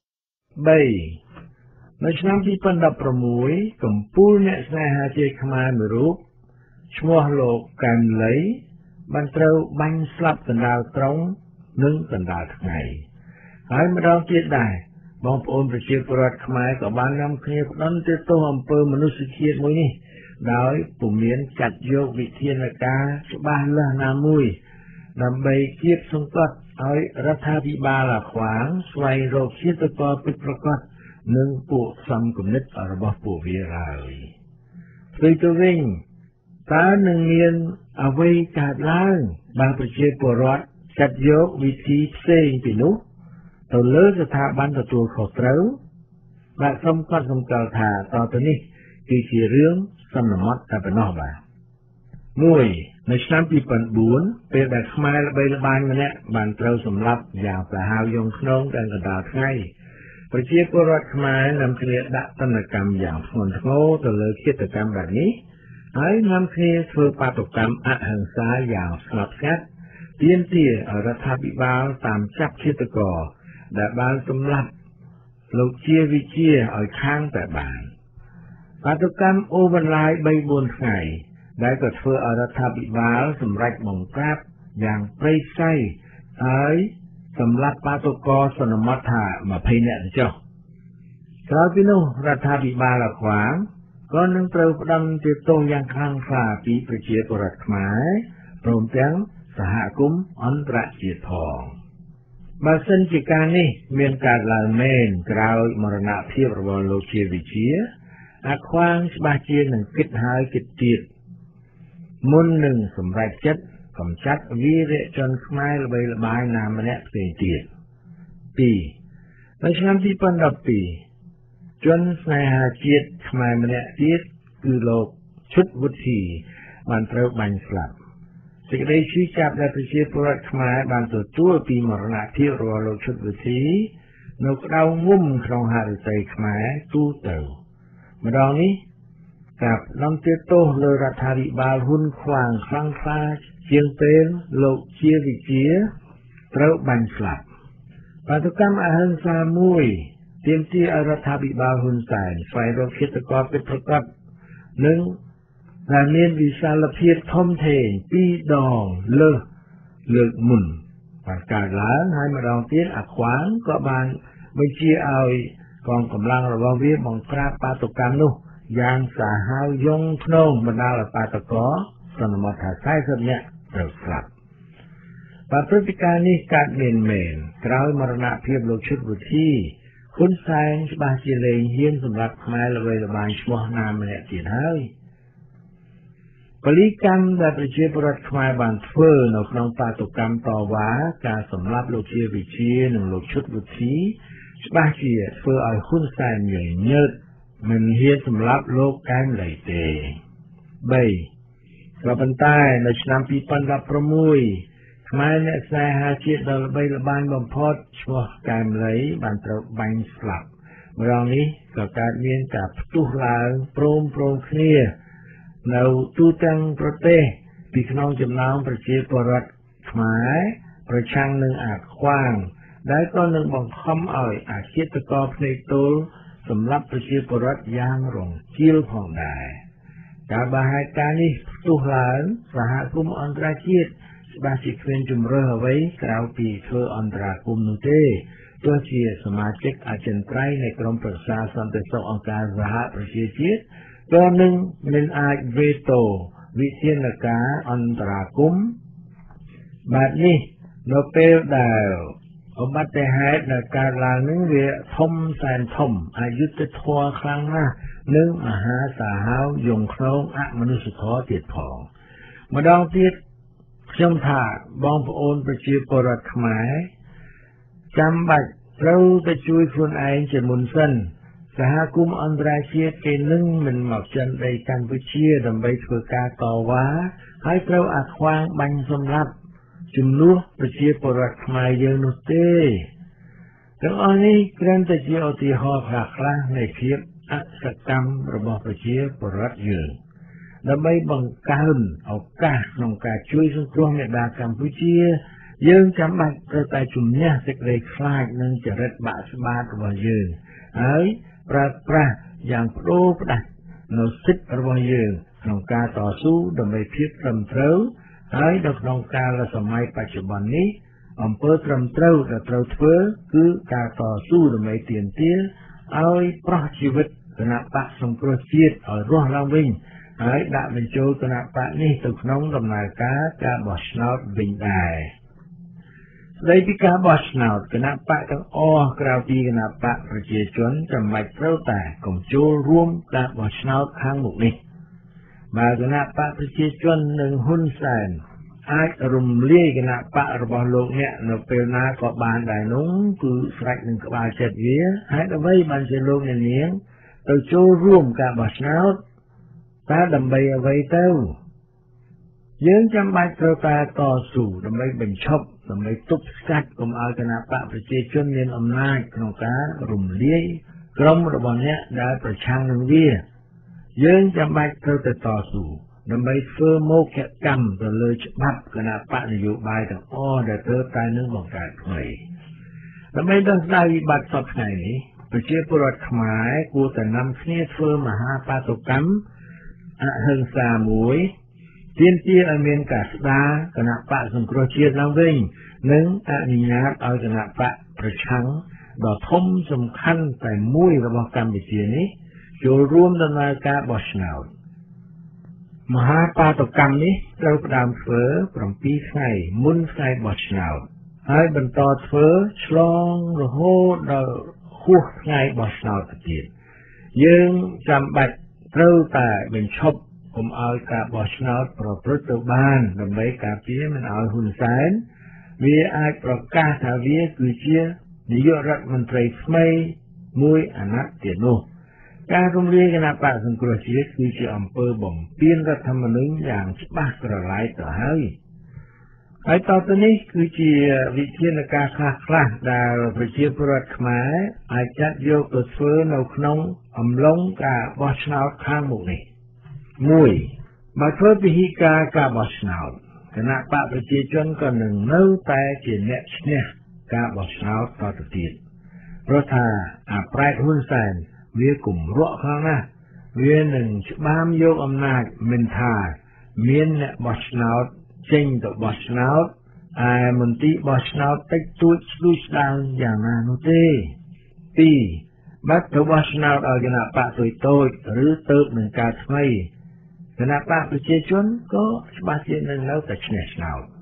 3នៅឆ្នាំ2016កំពូលអ្នកស្នេហាជាតិខ្មែរមួយរូបឈ្មោះលោកកែមលីបានត្រូវបាញ់ស្លាប់កណ្ដាលក្រុងនិងកណ្ដាលថ្ងៃហើយម្ដងទៀតដែរបងប្អូនប្រជាពលរដ្ឋខ្មែរក៏បាននាំគ្នាផ្ដន្ទាទោសអំពើមនុស្សជាតិមួយនេះដោយពុំមានចាត់យកវិធានការច្បាស់លាស់ណាមួយដើម្បីគៀបសង្កត់ឲ្យរដ្ឋាភិបាលអាខ្វាងស្វែងរកឃាតករពិតប្រាកដនិងពួកសំគំនិតរបស់ពួកវាឡើយផ្ទុយទៅវិញតើនឹងមានអ្វីកើតឡើងបើប្រជាពលរដ្ឋចាត់យកវិធីផ្សេងពីនោះទៅលើស្ថាប័នទទួលខុសត្រូវបាទសូមកត់សម្គាល់ថាតទៅនេះគឺជារឿងសន្មត់តែប៉ុណ្ណោះបាទ1នៅឆ្នាំ2004ពេលដែលខ្មែរល្បីល្បាញម្នាក់បានត្រូវសម្លាប់យ៉ាងសាហាវយង់ឃ្នងដល់កណ្ដាលថ្ងៃប្រជាពលរដ្ឋខ្មែរនាំគ្នាដាក់ទណ្ឌកម្មយ៉ាងធ្ងន់ធ្ងរទៅលើឃាតកម្មបែបនេះហើយនាំគ្នាធ្វើបាតុកម្មអហិង្សាយ៉ាងស្ងប់ស្ងាត់ទាមទារឲ្យរដ្ឋាភិបាលតាមចាប់ឃាតករដែលបានសម្លាប់លោកជាវិជាឲ្យខាងតែបានបាតុកម្មអូបន្លាយ 3-4 ថ្ងៃដែលក៏ធ្វើឲ្យរដ្ឋាភិបាលសម្រេចបង្ក្រាបយ៉ាងព្រៃផ្សៃហើយសម្លាប់បាតុករសន្មតថា20នាក់ចុះក្រោយពីនោះរដ្ឋាភិបាលអាខ្វាងក៏នឹងត្រូវផ្តន្ទាទោសយ៉ាងខ្លាំងក្លាពីប្រជាពលរដ្ឋខ្មែរព្រមទាំងសហគមន៍អន្តរជាតិផងបើសិនជាការនេះមានកើតឡើងមែនក្រោយមរណភាពរបស់លោកជាវិជាអាខ្វាងច្បាស់ជានឹងគិតហើយគិតទៀតមុននឹងសម្រេចចិត្តកំចាត់វីរៈជនខ្មែរល្បីល្បាញណាម្នាក់ផ្សេងទៀត2នៅឆ្នាំ2012ជនស្នេហាជាតិខ្មែរម្នាក់ទៀតគឺលោកឈុតវុធីបានត្រូវបាញ់ស្លាប់សេចក្តីឈឺចាប់ដែលប្រជាពលរដ្ឋខ្មែរបានទទួលពីមរណភាពរបស់លោកឈុតវុធីនៅក្តៅងុំក្នុងហឫទ័យខ្មែរទូទៅម្ដងនេះការផ្តន្ទាទោសលើរដ្ឋាភិបាលហ៊ុនខ្វាងខ្លាំងក្លាជាងពេលលោកជាវិជាត្រូវបាញ់ស្លាប់បាតុកម្មអហិង្សាមួយទាមទារឲ្យរដ្ឋាភិបាលហ៊ុនសែនស្វែងរកឃាតករពិតប្រាកដនិងដែលមានវិសាលភាពធំធេង2 ដងលើកមុនបានកើតឡើងហើយម្ដងទៀតអាខ្វាងក៏បានបញ្ជាឲ្យកងកម្លាំងរបស់វាបង្ក្រាបបាតុកម្មនោះយ៉ាងសាហាវយង់ឃ្នងបណ្ដាលឲ្យបាតុករសន្មតថា40នាក់ត្រូវស្លាប់បាទព្រឹត្តិការណ៍នេះកើតមានមែនក្រោយមរណភាពលោកឈុតវុធីហ៊ុនសែនច្បាស់ជាលែងហ៊ានសម្រាប់ខ្មែរល្បីល្បាញឈ្មោះណាម្នាក់ទៀតហើយពលីកម្មដែលប្រជាពលរដ្ឋខ្មែរបានធ្វើនៅក្នុងបាតុកម្មតវ៉ាការសម្លាប់លោកជាវិជានិងលោកឈុតវុធីច្បាស់ជាធ្វើឲ្យហ៊ុនសែនញញើតមិនហ៊ានសម្លាប់លោកកែមលីទេ3ក៏ប៉ុន្តែនៅឆ្នាំ2016ខ្មែរអ្នកស្នេហាជាតិដ៏ល្បីល្បាញបំផុតឈ្មោះកែមលីបានត្រូវបាញ់ស្លាប់ម្ដងនេះក៏កើតមានការផ្ទុះឡើងព្រមគ្នានៅទូទាំងប្រទេសពីក្នុងចំណោមប្រជាពលរដ្ឋខ្មែរប្រឆាំងនឹងអាខ្វាងដែលក៏នឹងបង្ខំឲ្យអាឃាតករភ្នែកទល់សម្រាប់ប្រជាពលរដ្ឋយ៉ាងរង្គាលផងដែរការបើហេតុការណ៍នេះផ្ទុះឡើងសហគមន៍អន្តរជាតិច្បាស់ជាគ្មានជំរឿសអ្វីក្រៅពីធ្វើអន្តរាគមន៍នោះទេទោះជាសមាជិកអចិន្ត្រៃយ៍នៃក្រុមប្រឹក្សាសន្តិសុខអង្គការសហប្រជាជាតិក៏នឹងមិនអាចវេតូវិធានការអន្តរាគមន៍បែបនេះនៅពេលដែលឧបទ្ទហេតុដែលកើតឡើងនឹងវាធំសែនធំអយុត្តិធម៌ខ្លាំងណាស់និងមហាសាហាវយង់ឃ្នងអមនុស្សធម៌ទៀតផងម្ដងទៀតខ្ញុំថាបងប្អូនប្រជាពលរដ្ឋខ្មែរចាំបាច់ត្រូវតែជួយខ្លួនឯងជាមុនសិនសហគមន៍អន្តរជាតិគេនឹងមិនមកចិនដីកម្ពុជាដើម្បីធ្វើការតវ៉ាហើយត្រូវអាខ្វាងបាញ់សម្លាប់ជំនួសប្រជាពលរដ្ឋខ្មែរយើងនោះទេទាំងអស់នេះគ្រាន់តែជាឧទាហរណ៍ខ្លះៗនៃភាពអសកម្មរបស់ប្រជាពលរដ្ឋយើងដើម្បីបង្កើនឱកាសក្នុងការជួយសង្គ្រោះមេដាកម្ពុជាយើងចាំបាច់ត្រូវតែជំនះសេចក្តីខ្លាចនិងចរិតបាក់ស្បាតរបស់យើងហើយប្រើប្រាស់យ៉ាងប្តូរផ្ដាច់នៅសិទ្ធិរបស់យើងក្នុងការតស៊ូដើម្បីភាពត្រឹមត្រូវហើយនៅក្នុងកាលសម័យបច្ចុប្បន្ននេះអំពើត្រឹមត្រូវដែលត្រូវធ្វើគឺការតស៊ូដើម្បីទាមទារឲ្យប្រោះជីវិតគណបកសង្គ្រោះជាតិឲ្យរស់ឡើងវិញហើយដាក់បញ្ចូលគណបកនេះទៅក្នុងដំណើរការបោះឆ្នោតវិញដែរស្ដីពីការបោះឆ្នោតគណៈបកទាំងអស់ក្រៅពីគណៈបកប្រជាជនចាំបាច់ត្រូវតែកុំចូលរួមការបោះឆ្នោតខាងមុខនេះបើគណៈបកប្រជាជននិងហ៊ុនសែនអាចរំលាយគណៈបករបស់លោកអ្នកនៅពេលណាក៏បានដែរនោះគឺស្រេចនឹងក្បាលចិត្តវាហេតុអ្វីបានជាលោកអ្នកនាងទៅចូលរួមការបោះឆ្នោតតើដើម្បីអ្វីទៅយើងចាំបាច់ត្រូវតែតស៊ូដើម្បីបញ្ឈប់ដើម្បីទប់ស្កាត់កុំឲ្យគណៈបកប្រជាជនមានអំណាចក្នុងការរំលាយក្រុមរបស់អ្នកដែលប្រឆាំងនឹងវាយើងចាំបាច់ត្រូវតែតស៊ូដើម្បីធ្វើមោឃកម្មទៅលើច្បាប់គណៈបកនយោបាយទាំងអស់ដែលត្រូវតែនឹងបង្កើតថ្មីដើម្បីដោះស្រាយវិបត្តិសពថ្ងៃនេះប្រជាពលរដ្ឋខ្មែរគួរតែនាំគ្នាធ្វើមហាបាតុកម្មអហិង្សាមួយទាមទារឲ្យមានការស្ដារគណៈបកសង្គ្រោះជាតិឡើងវិញនិងអនុញ្ញាតឲ្យគណៈបកប្រឆាំងដ៏ធំសំខាន់តែមួយរបស់កម្ពុជានេះចូលរួមដំណើរការបោះឆ្នោតមហាបាតុកម្មនេះត្រូវផ្ដើមធ្វើ7ថ្ងៃមុនថ្ងៃបោះឆ្នោតហើយបន្តធ្វើឆ្លងរហូតដល់ហួសថ្ងៃបោះឆ្នោតទៅទៀតយើងចាំបាច់ត្រូវតែបញ្ឈប់កុំឲ្យការបោះឆ្នោតប្រព្រឹត្តទៅបានដើម្បីការពារមិនឲ្យហ៊ុនសែនវាអាចប្រកាសថាវាគឺជានាយករដ្ឋមន្ត្រីថ្មីមួយអាណត្តិទៀតនោះការរំលាយគណៈបកសង្គ្រោះជាតិគឺជាអំពើបំពានរដ្ឋធម្មនុញ្ញយ៉ាងច្បាស់ក្រឡែតទៅហើយតទៅនេះគឺជាវិធានការខ្លះៗដែលប្រជាពលរដ្ឋខ្មែរអាចចាត់យកទៅធ្វើនៅក្នុងអំឡុងការបោះឆ្នោតខាងមុខនេះ1បើធ្វើពិធីការបោះឆ្នោតគណៈបកប្រជាជនក៏នឹងនៅតែជាអ្នកឈ្នះការបោះឆ្នោតតទៅទៀតព្រោះថាអាប្រែតហ៊ុនសែនវាគំរក់ខ្លាំងណាស់វានឹងច្បាមយកអំណាចមិនថាមានអ្នកបោះឆ្នោតចេញទៅបោះឆ្នោតឯមន្ទីរបោះឆ្នោតតិចតួចស្ដួចស្ដាងយ៉ាងណានោះទេ2បើទៅបោះឆ្នោតឲ្យគណៈបកតូចឬទៅនឹងការថ្មីគណៈបកប្រជាជនក៏ច្បាស់ជានឹងនៅតែឈ្នះឆ្នោត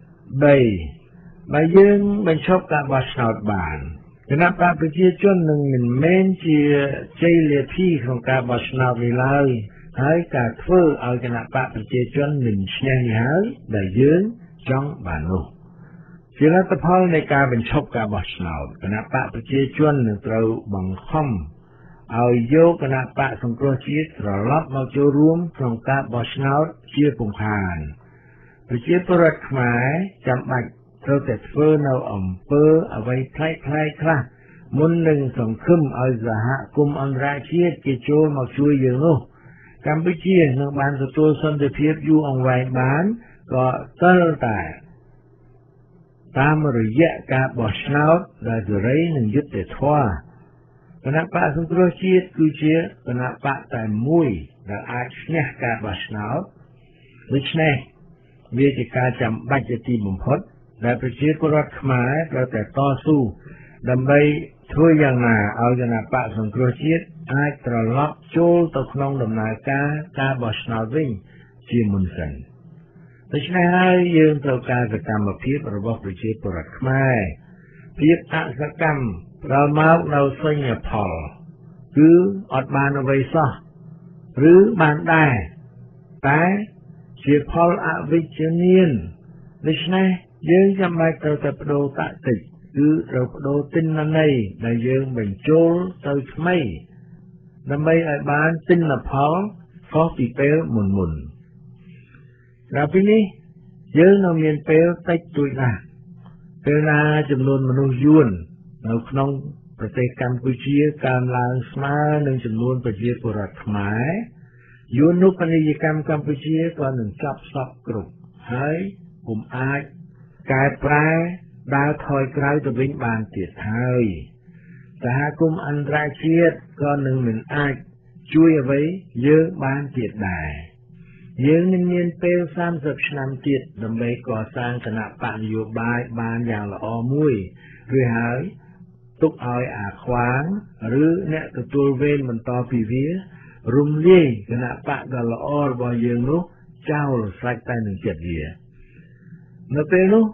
3បើយើងបញ្ឈប់ការបោះឆ្នោតបានគណៈបកប្រជាជននឹងមិនមែនជាជ័យលាភីក្នុងការបោះឆ្នោតនេះឡើយហើយការធ្វើឲ្យគណៈបកប្រជាជនមិនឈ្នះនេះហើយដែលយើងចង់បាននោះជាលទ្ធផលនៃការបញ្ឈប់ការបោះឆ្នោតគណៈបកប្រជាជននឹងត្រូវបង្ខំឲ្យយកគណៈបកសង្គ្រោះជាតិត្រឡប់មកចូលរួមក្នុងការបោះឆ្នោតជាពំខានប្រជាពលរដ្ឋខ្មែរចាំបាច់ត្រូវតែធ្វើនៅអំពើអ្វីផ្លែកៗខ្លះមុននឹងសង្ឃឹមឲ្យសហគមន៍អន្តរជាតិគេចូលមកជួយយើងនោះកម្ពុជានឹងបានទទួលសន្តិភាពយូរអង្វែងបានក៏ស្ទើរតែតាមរយៈការបោះឆ្នោតដែលសេរីនិងយុត្តិធម៌គណៈបកសង្គ្រោះជាតិគឺជាគណៈបកតែមួយដែលអាចឈ្នះការបោះឆ្នោតដូច្នេះវាជាការចាំបាច់ជាទីបំផុតដែលប្រជាពលរដ្ឋខ្មែរត្រូវតែតស៊ូដើម្បីធ្វើយ៉ាងណាឲ្យគណៈបកសង្គ្រោះជាតិអាចត្រឡប់ចូលទៅក្នុងដំណើរការការបោះឆ្នោតវិញជាមុនសិនដូច្នេះហើយយើងត្រូវការសកម្មភាពរបស់ប្រជាពលរដ្ឋខ្មែរភាពអសកម្មផ្ដល់មកនៅសញ្ញផលគឺអត់បានអ្វីសោះឬបានដែរតែជាផលអវិជ្ជមានដូច្នេះយើងចាំបាច់ត្រូវតែបដូរតាក់ទិកគឺត្រូវបដូរទិន្នន័យដែលយើងបញ្ចូលទៅថ្មីដើម្បីឲ្យបានទិន្នផលខុសពីពេលមុនដល់ពេលនេះយើងនៅមានពេលតិចតួចណាស់ពេលណាចំនួនមនុស្សយួននៅក្នុងប្រទេសកម្ពុជាកើនឡើងស្មើនឹងចំនួនប្រជាពលរដ្ឋខ្មែរយួននុបនីយកម្មកម្ពុជាក៏នឹងចាប់សពគ្រប់ហើយពុំអាចកែប្រែដើរថយក្រោយទៅវិញបានទៀតហើយសហគមន៍អន្តរជាតិក៏នឹងមិនអាចជួយអ្វីយើងបានទៀតដែរយើងនឹងមានពេល30ឆ្នាំទៀតដើម្បីកសាងគណៈបកនយោបាយបានយ៉ាងល្អមួយឬហើយទុកឲ្យអាខ្វាងឬអ្នកទទួលវេនបន្តពីវារំលាយគណៈបកដ៏ល្អរបស់យើងនោះចោលស្រេចតែនឹងចិត្តវានៅពេលនោះ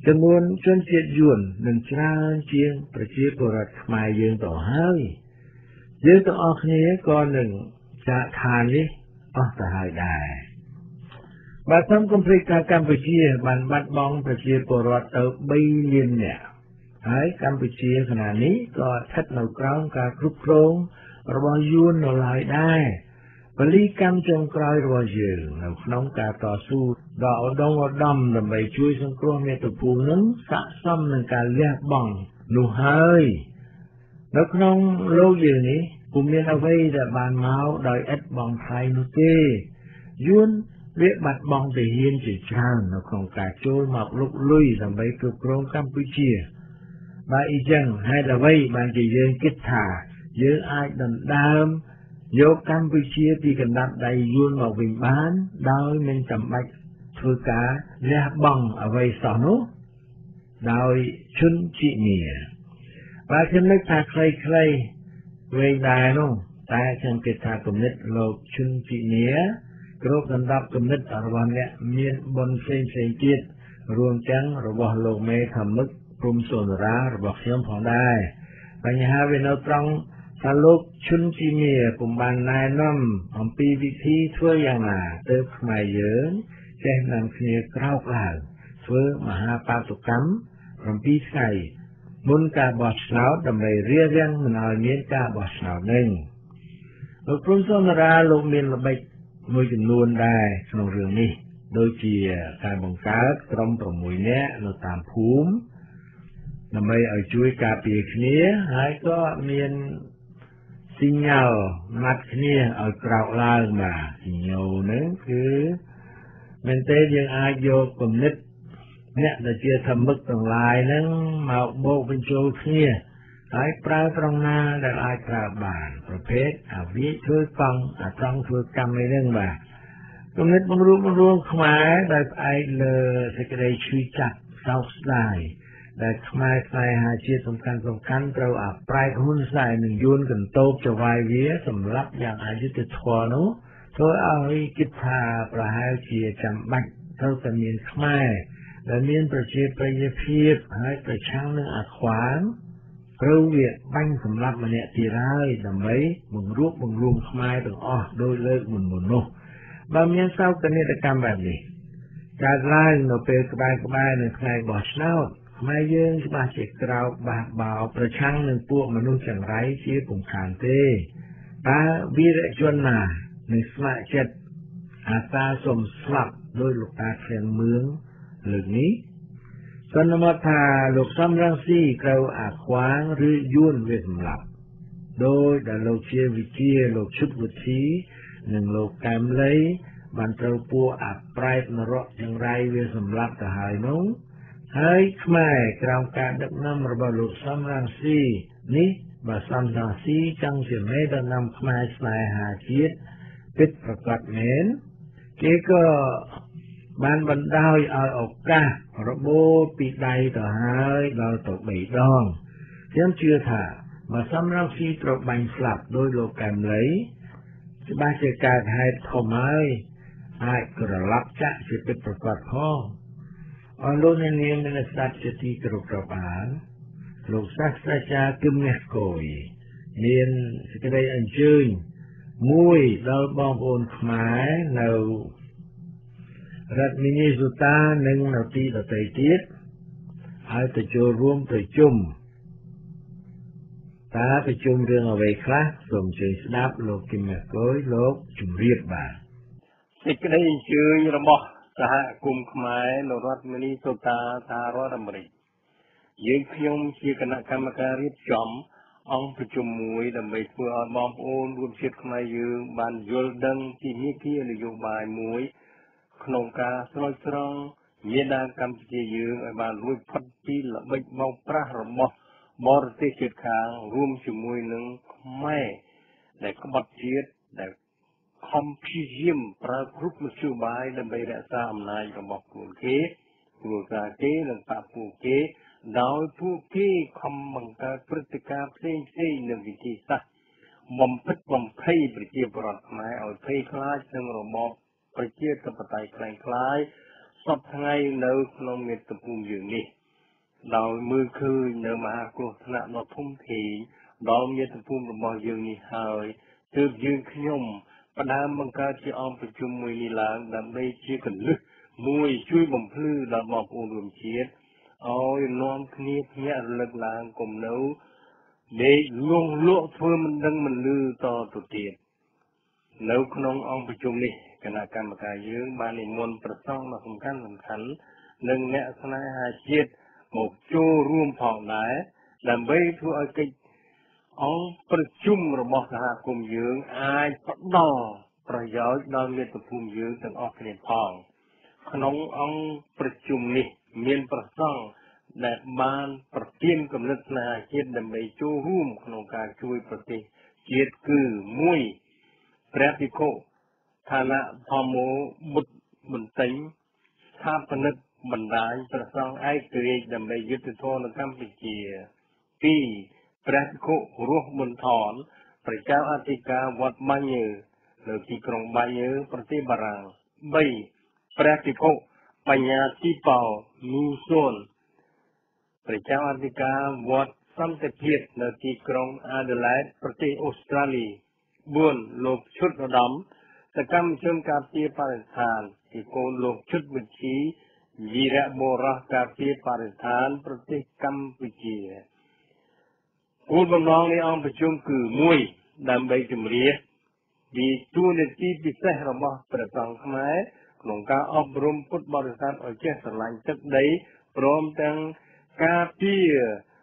ចំនួនជនជាតិយួននឹងច្រើនជាងប្រជាពលរដ្ឋខ្មែរយើងទៅហើយយើងទាំងអស់គ្នាក៏នឹងចាកឋាននេះអស់ទៅហើយដែរបើសំគំនិតថាកម្ពុជាបានបាត់បង់ប្រជាពលរដ្ឋទៅ3លាននាក់ហើយកម្ពុជាខណៈនេះក៏ស្ថិតនៅក្រោមការគ្រប់គ្រងរបស់យួននៅឡើយដែរពលីកម្មចុងក្រោយរបស់យើងនៅក្នុងការតស៊ូដ៏ឧត្តមឧត្តមដើម្បីជួយសង្គ្រោះមាតុភូមិនឹងស័ក្តិសមនឹងការលះបង់នោះហើយនៅក្នុងលោកយើងនេះពុំមានអ្វីដែលបានមកដោយឥតបង់ថ្លៃនោះទេយួនវាបាត់បង់ទាហានជាច្រើននៅក្នុងការចូលមកលុកលុយដើម្បីគ្រប់គ្រងកម្ពុជាបើអីចឹងហេតុអ្វីបានជាយើងគិតថាយើងអាចដណ្ដើមយកកម្ពុជាពីកណ្ដាប់ដៃយួនមកវិញបានដោយមិនចាំបាច់ធ្វើការលះបង់អ្វីសោះនោះដោយជន់ជីនីបើខ្ញុំនឹកថាខ្លីៗវែងដែរនោះតែខ្ញុំគិតថាគំនិតលោកជន់ជីនីគ្រប់ដណ្ដប់គំនិតរបស់អ្នកមានបុណ្យផ្សេងៗទៀតរួមទាំងរបស់លោកមេថាមឹកព្រំសុនរារបស់ខ្ញុំផងដែរបញ្ហាវានៅត្រង់ថាលោកជន់ជីនីពុំបានណែនាំអំពីវិធីធ្វើយ៉ាងណាទើបខ្មែរយើងចេះនាំគ្នាក្រោកឡើងធ្វើមហាបាតុកម្ម7ថ្ងៃមុនការបោះឆ្នោតដើម្បីរារាំងមិនឲ្យមានការបោះឆ្នោតនេះលោកព្រំសុនរាលោកមានល្បិចមួយចំនួនដែរក្នុងរឿងនេះដូចជាការបង្កើតក្រុម6នាក់នៅតាមភូមិដើម្បីឲ្យជួយការពារគ្នាហើយក៏មានស៊ីញ៉ាល់ណាត់គ្នាឲ្យក្រោកឡើងបាទស៊ីញ៉ូហ្នឹងគឺមែនទេយើងអាចយកគំនិតអ្នកដែលជាធម្មឹកទាំងឡាយហ្នឹងមកបូកបញ្ចូលគ្នាហើយប្រើត្រង់ណាដែលអាចប្រើបានប្រភេទអាវិធ្វើកង់អាត្រង់ធ្វើកម្មអីហ្នឹងបាទគំនិតបង្រួបខ្មែរដែលផ្អែកលើសេចក្តីឈឺចាប់សោកស្ដាយដែលខ្មែរស្នេហាជាតិសំខាន់ត្រូវអាប្រែកហ៊ុនសែននឹងយួនកន្តោបចវាយវាសម្រាប់យ៉ាងអយុត្តិធម៌នោះធ្វើឲ្យគិតថាប្រហែលជាចាំបាច់ត្រូវតែមានខ្មែរដែលមានប្រជាប្រិយភាពហើយប្រឆាំងនឹងអាខ្វាងត្រូវវាបាញ់សម្រាប់ម្នាក់ទៀតហើយដើម្បីបង្រួបបង្រួមខ្មែរទាំងអស់ដោយលើកមុននោះបើមានសោកនាដកម្មបែបនេះកើតឡើងនៅពេលក្បែរនឹងថ្ងៃបោះឆ្នោតខ្មែរយើងច្បាស់ជាក្រោកបះបោប្រឆាំងនឹងពួកមនុស្សចង្រៃជាពុំខានទេតើវីរជនណានឹងស្ម័គ្រចិត្តអាសាសុំស្លាប់ដោយលោកតាឃ្លាំងមឿងលើកនេះសន្មតថាលោកសំរងស៊ីត្រូវអាខ្វាងឬយួនវាសម្លាប់ដោយដែលលោកជាវិជាលោកឈុតវិធីនិងលោកកែមលីបានត្រូវពួកអាប្រែតនរកចង្រៃវាសម្លាប់ទៅហើយនោះហើយខ្មែរក្រោមការដឹកនាំរបស់លោកសំរងស៊ីនេះបើសំរងស៊ីចង់ជាមេដឹកនាំខ្មែរស្នេហាជាតិពិតប្រាកដមែនគេក៏បានបណ្ដោយឲ្យឱកាសរបូតពីដៃទៅហើយដល់ទៅ3ដងខ្ញុំជឿថាបើសំរងស៊ីត្រូវបាញ់ស្លាប់ដោយលោកកែមលីច្បាស់ជាកើតហេតុធំហើយអាចក្រឡប់ចាក់ជាពិតប្រាកដផងអរលោកអ្នកនាងមានស្ដាប់ជាទីគោរពរាប់អានលោកសាស្ត្រាចារ្យគឹមនេះគយមានសេចក្តីអញ្ជើញមួយដល់បងប្អូនខ្មែរនៅរដ្ឋមីនីសូតានិងនៅទីដទៃទៀតឲ្យទៅចូលរួមប្រជុំតើប្រជុំរឿងអ្វីខ្លះសូមជួយស្ដាប់លោកគឹមនេះគយលោកជម្រាបបាទសេចក្តីអញ្ជើញរបស់សហគមន៍ខ្មែរនៅរដ្ឋមីនីសូតាសហរដ្ឋអាមេរិកយើងខ្ញុំជាគណៈកម្មការរៀបចំអង្គប្រជុំមួយដើម្បីធ្វើឲ្យបងប្អូនរួមជាតិខ្មែរយើងបានយល់ដឹងពីនីតិនយោបាយមួយក្នុងការស្រោចស្រង់មេដាកម្ពុជាយើងឲ្យបានរួចផុតពីល្បិចបោកប្រាស់របស់បរទេសជិតខាងរួមជាមួយនឹងខ្មែរដែលក្បត់ជាតិដែលខំព្យាយាមប្រើគ្រប់មធ្យោបាយដើម្បីរក្សាអំណាចរបស់ខ្លួនគេគ្រួសារគេនិងបព្វពួកគេដោយពួកគេខំបង្កើតព្រឹត្តិការណ៍ផ្សេងៗនិងវិធីសាស្ត្របំផិតបំភ័យប្រជាពលរដ្ឋខ្មែរឲ្យភ័យខ្លាចនឹងរបបប្រជាធិបតេយ្យคล้ายៗសពថ្ងៃនៅក្នុងមាតុភូមិយើងនេះដោយមើលឃើញនៅមហាគ្រោះថ្នាក់ដ៏ធំធេងដល់មាតុភូមិរបស់យើងនេះហើយទើបយើងខ្ញុំផ្ដើមបង្កើតជាអង្គប្រជុំមួយនេះឡើងដើម្បីជាកលឹះមួយជួយបំភ្លឺដល់បងប្អូនរួមជាតិឲ្យនាំគ្នាភ្ញាក់រលឹកឡើងកុំនៅដេកលងលក់ធ្វើមិនដឹងមិនលឺតទៅទៀតនៅក្នុងអង្គប្រជុំនេះគណៈកម្មការយើងបាននិមន្តព្រះសង្ឃដ៏សំខាន់និងអ្នកស្នេហាជាតិមកចូលរួមផងដែរដើម្បីធ្វើឲ្យកិច្ចអង្គប្រជុំរបស់សហគមន៍យើងអាចផ្ដល់ប្រយោជន៍ដល់មាតុភូមិយើងទាំងអស់គ្នាផងក្នុងអង្គប្រជុំនេះមានព្រះសង្ឃដែលបានប្រទានគំនិតស្នេហាជាតិដើម្បីចូលរួមក្នុងការជួយប្រទេសជាតិគឺ1ព្រះភិក្ខុឋានៈធម្មបុត្របន្ទិញស្ថាបនិកបណ្ដាញព្រះសង្ឃឯករាជ្យដើម្បីយុត្តិធម៌នៅកម្ពុជា2ព្រះភិក្ខុរស់ប៊ុនថនព្រះចៅអធិការវត្តបាញើនៅទីក្រុងបាញើប្រទេសបារាំង3ព្រះភិក្ខុបញ្ញាទីប៉ោនូសូនព្រះចៅអធិការវត្តសន្តិភាពនៅទីក្រុងអាដេលេដប្រទេសអូស្ត្រាលី4លោកឈុតឧត្តមសកម្មជនការពារបរិស្ថានទីកូនលោកឈុតវិជីវីរៈបុរសការពារបរិស្ថានប្រទេសកម្ពុជាគោលបំណងនៃអង្គប្រជុំគឺ1ដើម្បីជំរាបពីទួនាទីពិសេសរបស់ព្រះសង្ឃខ្មែរក្នុងការអប់រំពុទ្ធបរិស័ទឲ្យចេះស្រឡាញ់ទឹកដីព្រមទាំងការពារ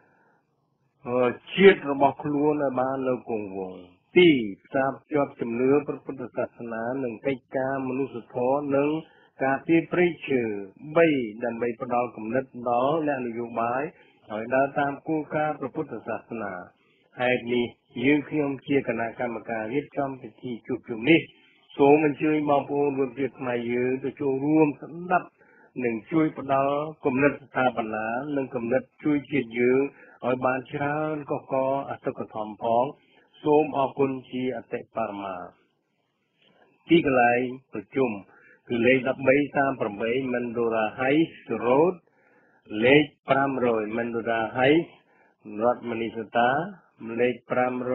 ជាតិរបស់ខ្លួនឲ្យបាននៅគង់វង្ស2ផ្សារភ្ជាប់ជំនឿព្រះពុទ្ធសាសនានិងកិច្ចការមនុស្សធម៌និងការពារព្រៃឈើ3ដើម្បីផ្ដល់គំនិតដល់អ្នកនយោបាយឲ្យដើរតាមគោលការណ៍ព្រះពុទ្ធសាសនាហេតុនេះយើងខ្ញុំជាគណៈកម្មការរៀបចំពិធីជួបជុំនេះសូមអញ្ជើញបងប្អូនរួមជាតិខ្មែរយើងទៅចូលរួមស្ដាប់និងជួយផ្ដល់គំនិតស្ថាបនានិងគំនិតជួយជាតិយើងឲ្យបានច្រើនកកអតិកធម៌ផងសូមអរគុណជាអតិបរមាទីកន្លែងប្រជុំគឺលេខ1338 Mandora Heights Road លេខ500 Mandora Heights រដ្ឋមីនីសូតាលេខ5520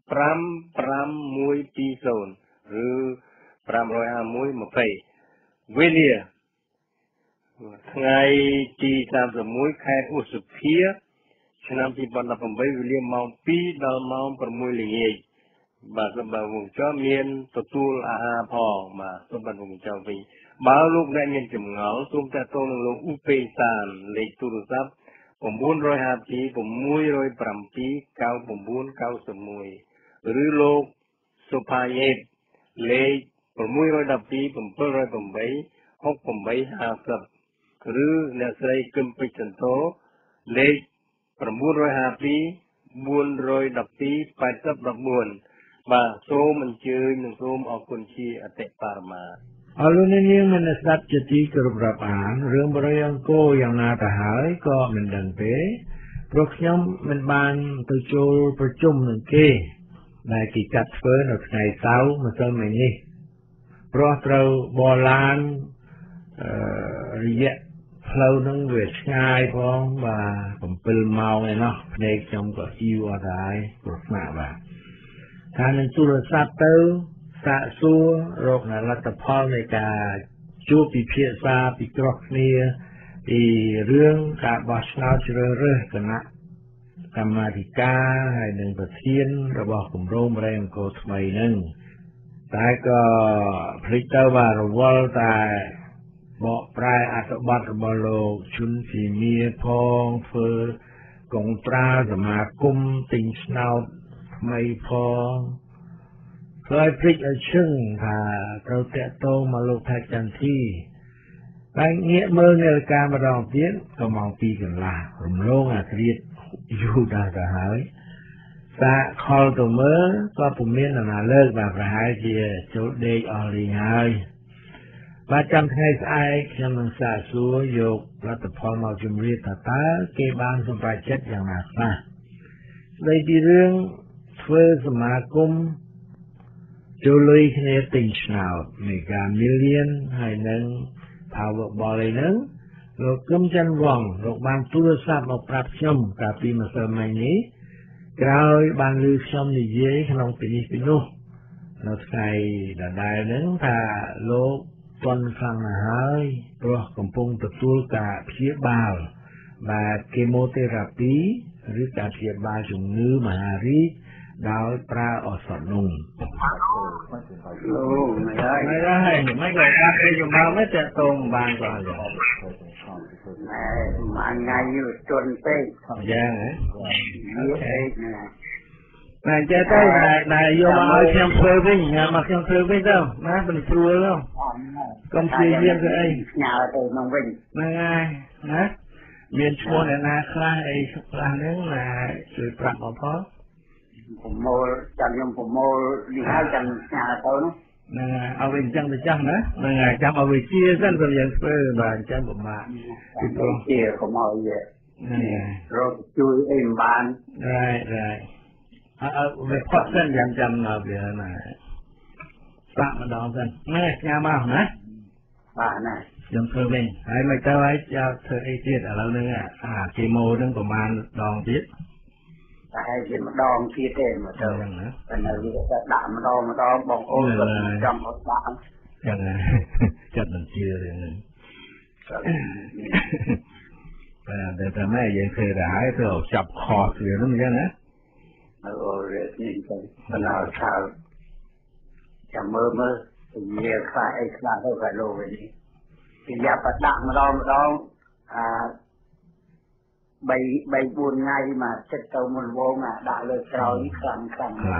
ឬ55120វេលាថ្ងៃទី31ខែឧសភាឆ្នាំ2018វេលាម៉ោង2ដល់ម៉ោង6ល្ងាចបាទសម្រាប់វងចោមានទទួលអាហារផងបាទសម្រាប់វងចោវិញបើលោកអ្នកមានចម្ងល់សូមតាក់ទងនឹងលោកឧបេសានលេខទូរស័ព្ទ952 607 9991ឬលោកសុផាយេតលេខ612 708 6850ឬអ្នកស្រីគឹមពេជ្រសន្ធរលេខ952 412 8014បាទសូមអញ្ជើញនិងសូមអរគុណជាអតិបរមាអរលោកនាងមានស្ដាប់ជាទីគោរពរាប់អានរឿងបរិយាអង្គរយ៉ាងណាទៅហើយក៏មិនដឹងទេព្រោះខ្ញុំមិនបានទៅចូលប្រជុំនឹងគេដែលគេចាត់ធ្វើនៅថ្ងៃសៅរ៍ម្សិលមិញនេះព្រោះត្រូវបរឡានរយៈផ្លូវនឹងវាឆ្ងាយផងបាទ7ម៉ោងឯណោះភ្នែកខ្ញុំក៏អ៊ីវអត់ហើយព្រោះស្មាក់បាទថានឹងទូរស័ព្ទទៅសាកសួររកលទ្ធផលនៃការជួបពិភាក្សាពិគ្រោះគ្នាពីរឿងការបោះឆ្នោតជ្រើសរើសគណៈកម្មាធិការហើយនឹងប្រធានរបស់គម្រោងបរិយាអង្គរថ្មីហ្នឹងតែក៏ភ្លេចទៅបាទរវល់តែបកប្រែអត្ថបទរបស់លោកជុនស៊ីមៀផងធ្វើកងត្រាសមាគមទិញឆ្នោតថ្មីផងហើយភ្លេចឲ្យឈឹងថាត្រូវតាក់ទងមកលោកថៃចន្ទធីតែងាកមើលនាឡិកាម្ដងទៀតក៏ម៉ោង2កន្លះរំលងអាគ្រាតយូរដល់ទៅហើយសាកខលទៅមើលក៏ពុំមាននរណាលើកបាទប្រហែលជាចូលដេកអស់លីងហើយបាទចាំថ្ងៃស្អែកខ្ញុំនឹងសាកសួរយកលទ្ធផលមកជម្រាបថាតើគេបានសម្រេចចិត្តយ៉ាងណាខ្លះស្ដីពីរឿងធ្វើសមាគមចូលលុយគ្នាទិញឆ្នោត Mega Million ហើយនឹង Powerball ហ្នឹងលោកគឹមច័ន្ទវង្សលោកបានទូរស័ព្ទមកប្រាប់ខ្ញុំកាលពីម្សិលមិញនេះក្រោយបានឮខ្ញុំនិយាយក្នុងពីនេះពីនោះនៅថ្ងៃដដែលហ្នឹងថាលោកទាន់ខ្លាំងណាស់ហើយព្រោះកំពុងទទួលការព្យាបាលបែប chemotherapy ឬការព្យាបាលជំងឺមហារីកដោយប្រើឱសថនោះไม่ได้ไม่เคยรับไปอยู่มาไม่แต่ตรงบางก่อนมาไงอยู่จนเต้ยังไงนายจะได้นายโยมเอาเชียงเฟอร์วิ่งมาเชียงเฟอร์วิ่งเด้อนะเป็นครัวแล้วกำลังเรียนคือไอ้หน้าตัวน้องวิ่งนั่นไงนะเมียนชัวเนี่ยนาคลาไอ้คลาเนี่ยนะช่วยปรับเอาพอผมโมจันยมผมโมดีให้จันหน้าตัวนู้นั่นไงเอาไปจังไปจังนะนั่นไงจำเอาไปเชี่ยสั้นเป็นอย่างเฟอร์บานจังผมมาที่ตัวเชี่ยผมเอาเยอะนั่นไงรถช่วยเอ็มบานได้เอาไปพอดเส้นยังจำเอาเดี๋ยวนะปะมาดองกันนี่งามมากนะป่านะยังเธอเองไอ้ไม่เจอไอ้เจ้าเธอไอ้เจี๊ยดอะไรนึงคีโมนึงประมาณดองเจี๊ยดแต่ให้กินมาดองเจี๊ยดเองมาเจอแต่ในวิธีการด่ามาดองบอกโอ้ยจำเขาด่ายังไงจัดมันเจี๊ยดเลยนึงแต่แม่ยังเคยด่าให้เธอจับคอเสือนั่นเหมือนกันนะเเรื่องนี้ก็เราชาวจะเมื่อเยี่ยคลายคลายเท่ากับโลกนี้ที่ยาประดังมาลองใบบุญง่ายมาเช็ดตัวมันวงด่าเลยเราอีกครั้ง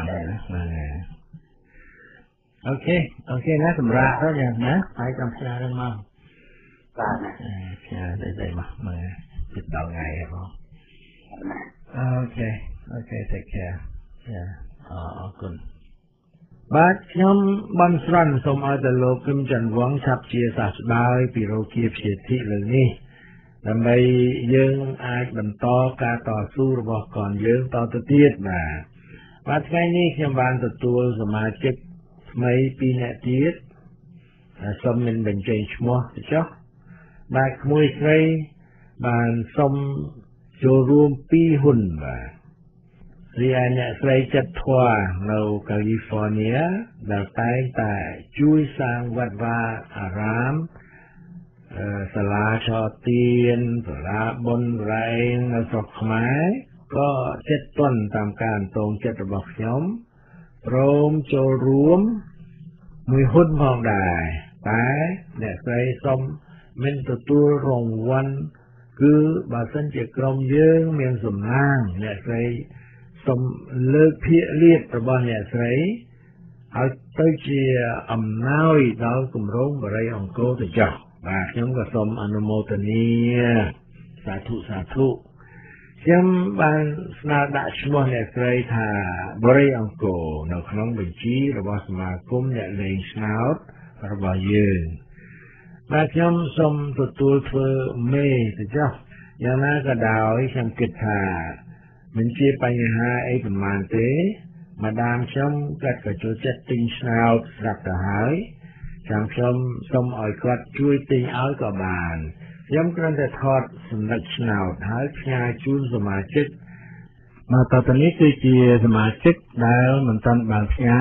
โอเคนะสำราญเท่าอย่างนะไปจำเชื่อเรื่องมานะเชื่อได้มาติดต่อไงครับโอเค take care คุณបាទខ្ញុំបានស្រន់សូមឲ្យទៅលោកគឹមច័ន្ទវង្សឆាប់ជាសះស្បើយពីរោគាព្យាធិលើនេះដើម្បីយើងអាចបន្តការតស៊ូរបស់កូនយើងតទៅទៀតបាទថ្ងៃនេះខ្ញុំបានទទួលសមាជិកថ្មី2នាក់ទៀតសូមមិនបញ្ចេញឈ្មោះទៅចុះបាទក្មួយស្រីបានសូមចូលរួម2ហ៊ុនបាទរីឯអ្នកស្រីចិត្តធွာនៅកាលីហ្វ័រញ៉ាដែលតែងតែជួយសាងវត្តវាអារាមសាលាឆទៀនសាលាបុណ្យរែងនៅស្រុកខ្មែរក៏ចិត្តទន់តាមការអន្តងចិត្តរបស់ខ្ញុំព្រមចូលរួមមួយហ៊ុនផងដែរតែអ្នកស្រីសូមមិនទទួលរង្វាន់គឺបើសិនជាក្រុមយើងមានសំណាងអ្នកស្រីសូមលើកភាគលាភរបស់អ្នកស្រីឲ្យទៅជាអំណោយដល់គម្រោងបរិយអង្គរទៅចុះបាទខ្ញុំក៏សូមអនុមោទនាសាធុខ្ញុំបានស្នើដាក់ឈ្មោះអ្នកស្រីថាបរិយអង្គរនៅក្នុងបញ្ជីរបស់សមាគមអ្នកលេងឆ្នោតរបស់យើងបាទខ្ញុំសូមទទួលធ្វើមេទៅចុះយ៉ាងណាក៏ដោយខ្ញុំគិតថាមិនជាបញ្ហាអីប្រហែលទេម្ដាមខ្ញុំគាត់ក៏ចូលចិត្តទិញឆ្នោតស្រាប់ទៅហើយចាំខ្ញុំសូមឲ្យគាត់ជួយទិញឲ្យក៏បានខ្ញុំគ្រាន់តែថតសម្លឹកឆ្នោតហើយផ្ញើជូនសមាជិកមកតទៅនេះគឺជាសមាជិកដែលមិនទាន់បានផ្ញើ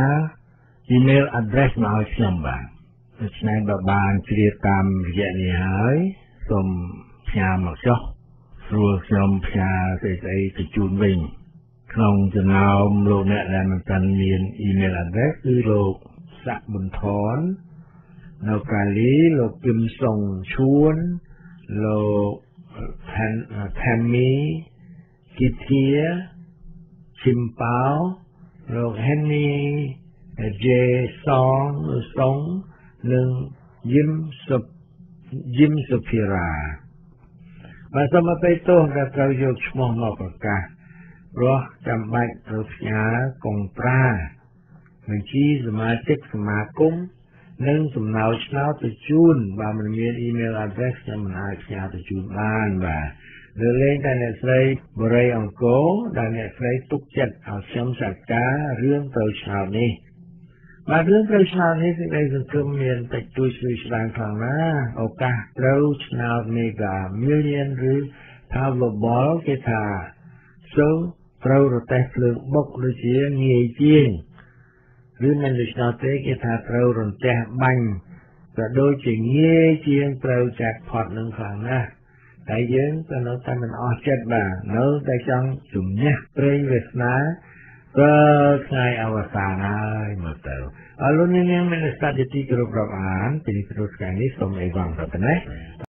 email address មកឲ្យខ្ញុំបាទដូច្នេះបើបានជ្រាបតាមរយៈនេះហើយសូមផ្ញើមកចុះព្រោះខ្ញុំផ្ញើស្អីទៅជូនវិញក្នុងចំណោមលោកអ្នកដែលមិនទាន់មាន email address គឺលោកសាក់ប៊ុនថននៅកាលីលោកគឹមសុងឈួនលោកផាមីគីធាឈឹមប៉ៅលោកហេននីជេសងនិងយឹមសុភារាបាទសូមអភ័យទោសដែលត្រូវយកឈ្មោះមកប្រកាសព្រោះចាំបាច់ត្រូវផ្ញើកុងត្រាបញ្ជីសមាជិកសមាគមនិងសំណើឆ្នោតទៅជូនបើមិនមាន email address ខ្ញុំមិនអាចផ្ញើទៅជូនបានបាទលើលេងតែអ្នកស្រីបរិយអង្គរដែលអ្នកស្រីទុកចិត្តឲ្យខ្ញុំចាត់ការរឿងទៅឆ្នោតនេះបាទរឿងត្រូវឆ្នោតនេះសេចក្តីសង្ឃឹមមានតិចតួចស្រាងខ្លាំងណាស់ឱកាសត្រូវឆ្នោត Mega Million ឬ Powerball គេថាសូត្រូវរទេះភ្លើងបុកដូចជាងាយជាងឬមិនដូច្នោះទេគេថាត្រូវរន្ទះបាញ់ក៏ដូចជាងាយជាងត្រូវចាក់ផត់នឹងខ្លាំងណាស់តែយើងក៏នៅតែមិនអស់ចិត្តបាទនៅតែចង់ជំនះព្រេងវាសនាក៏ថ្ងៃអវសានហើយមើលទៅអរលោកនាងមានស្ដាប់ជាទីគោរពរាប់អានពីព្រឹត្តិការណ៍នេះសូមអីវ៉ាន់ទៅណា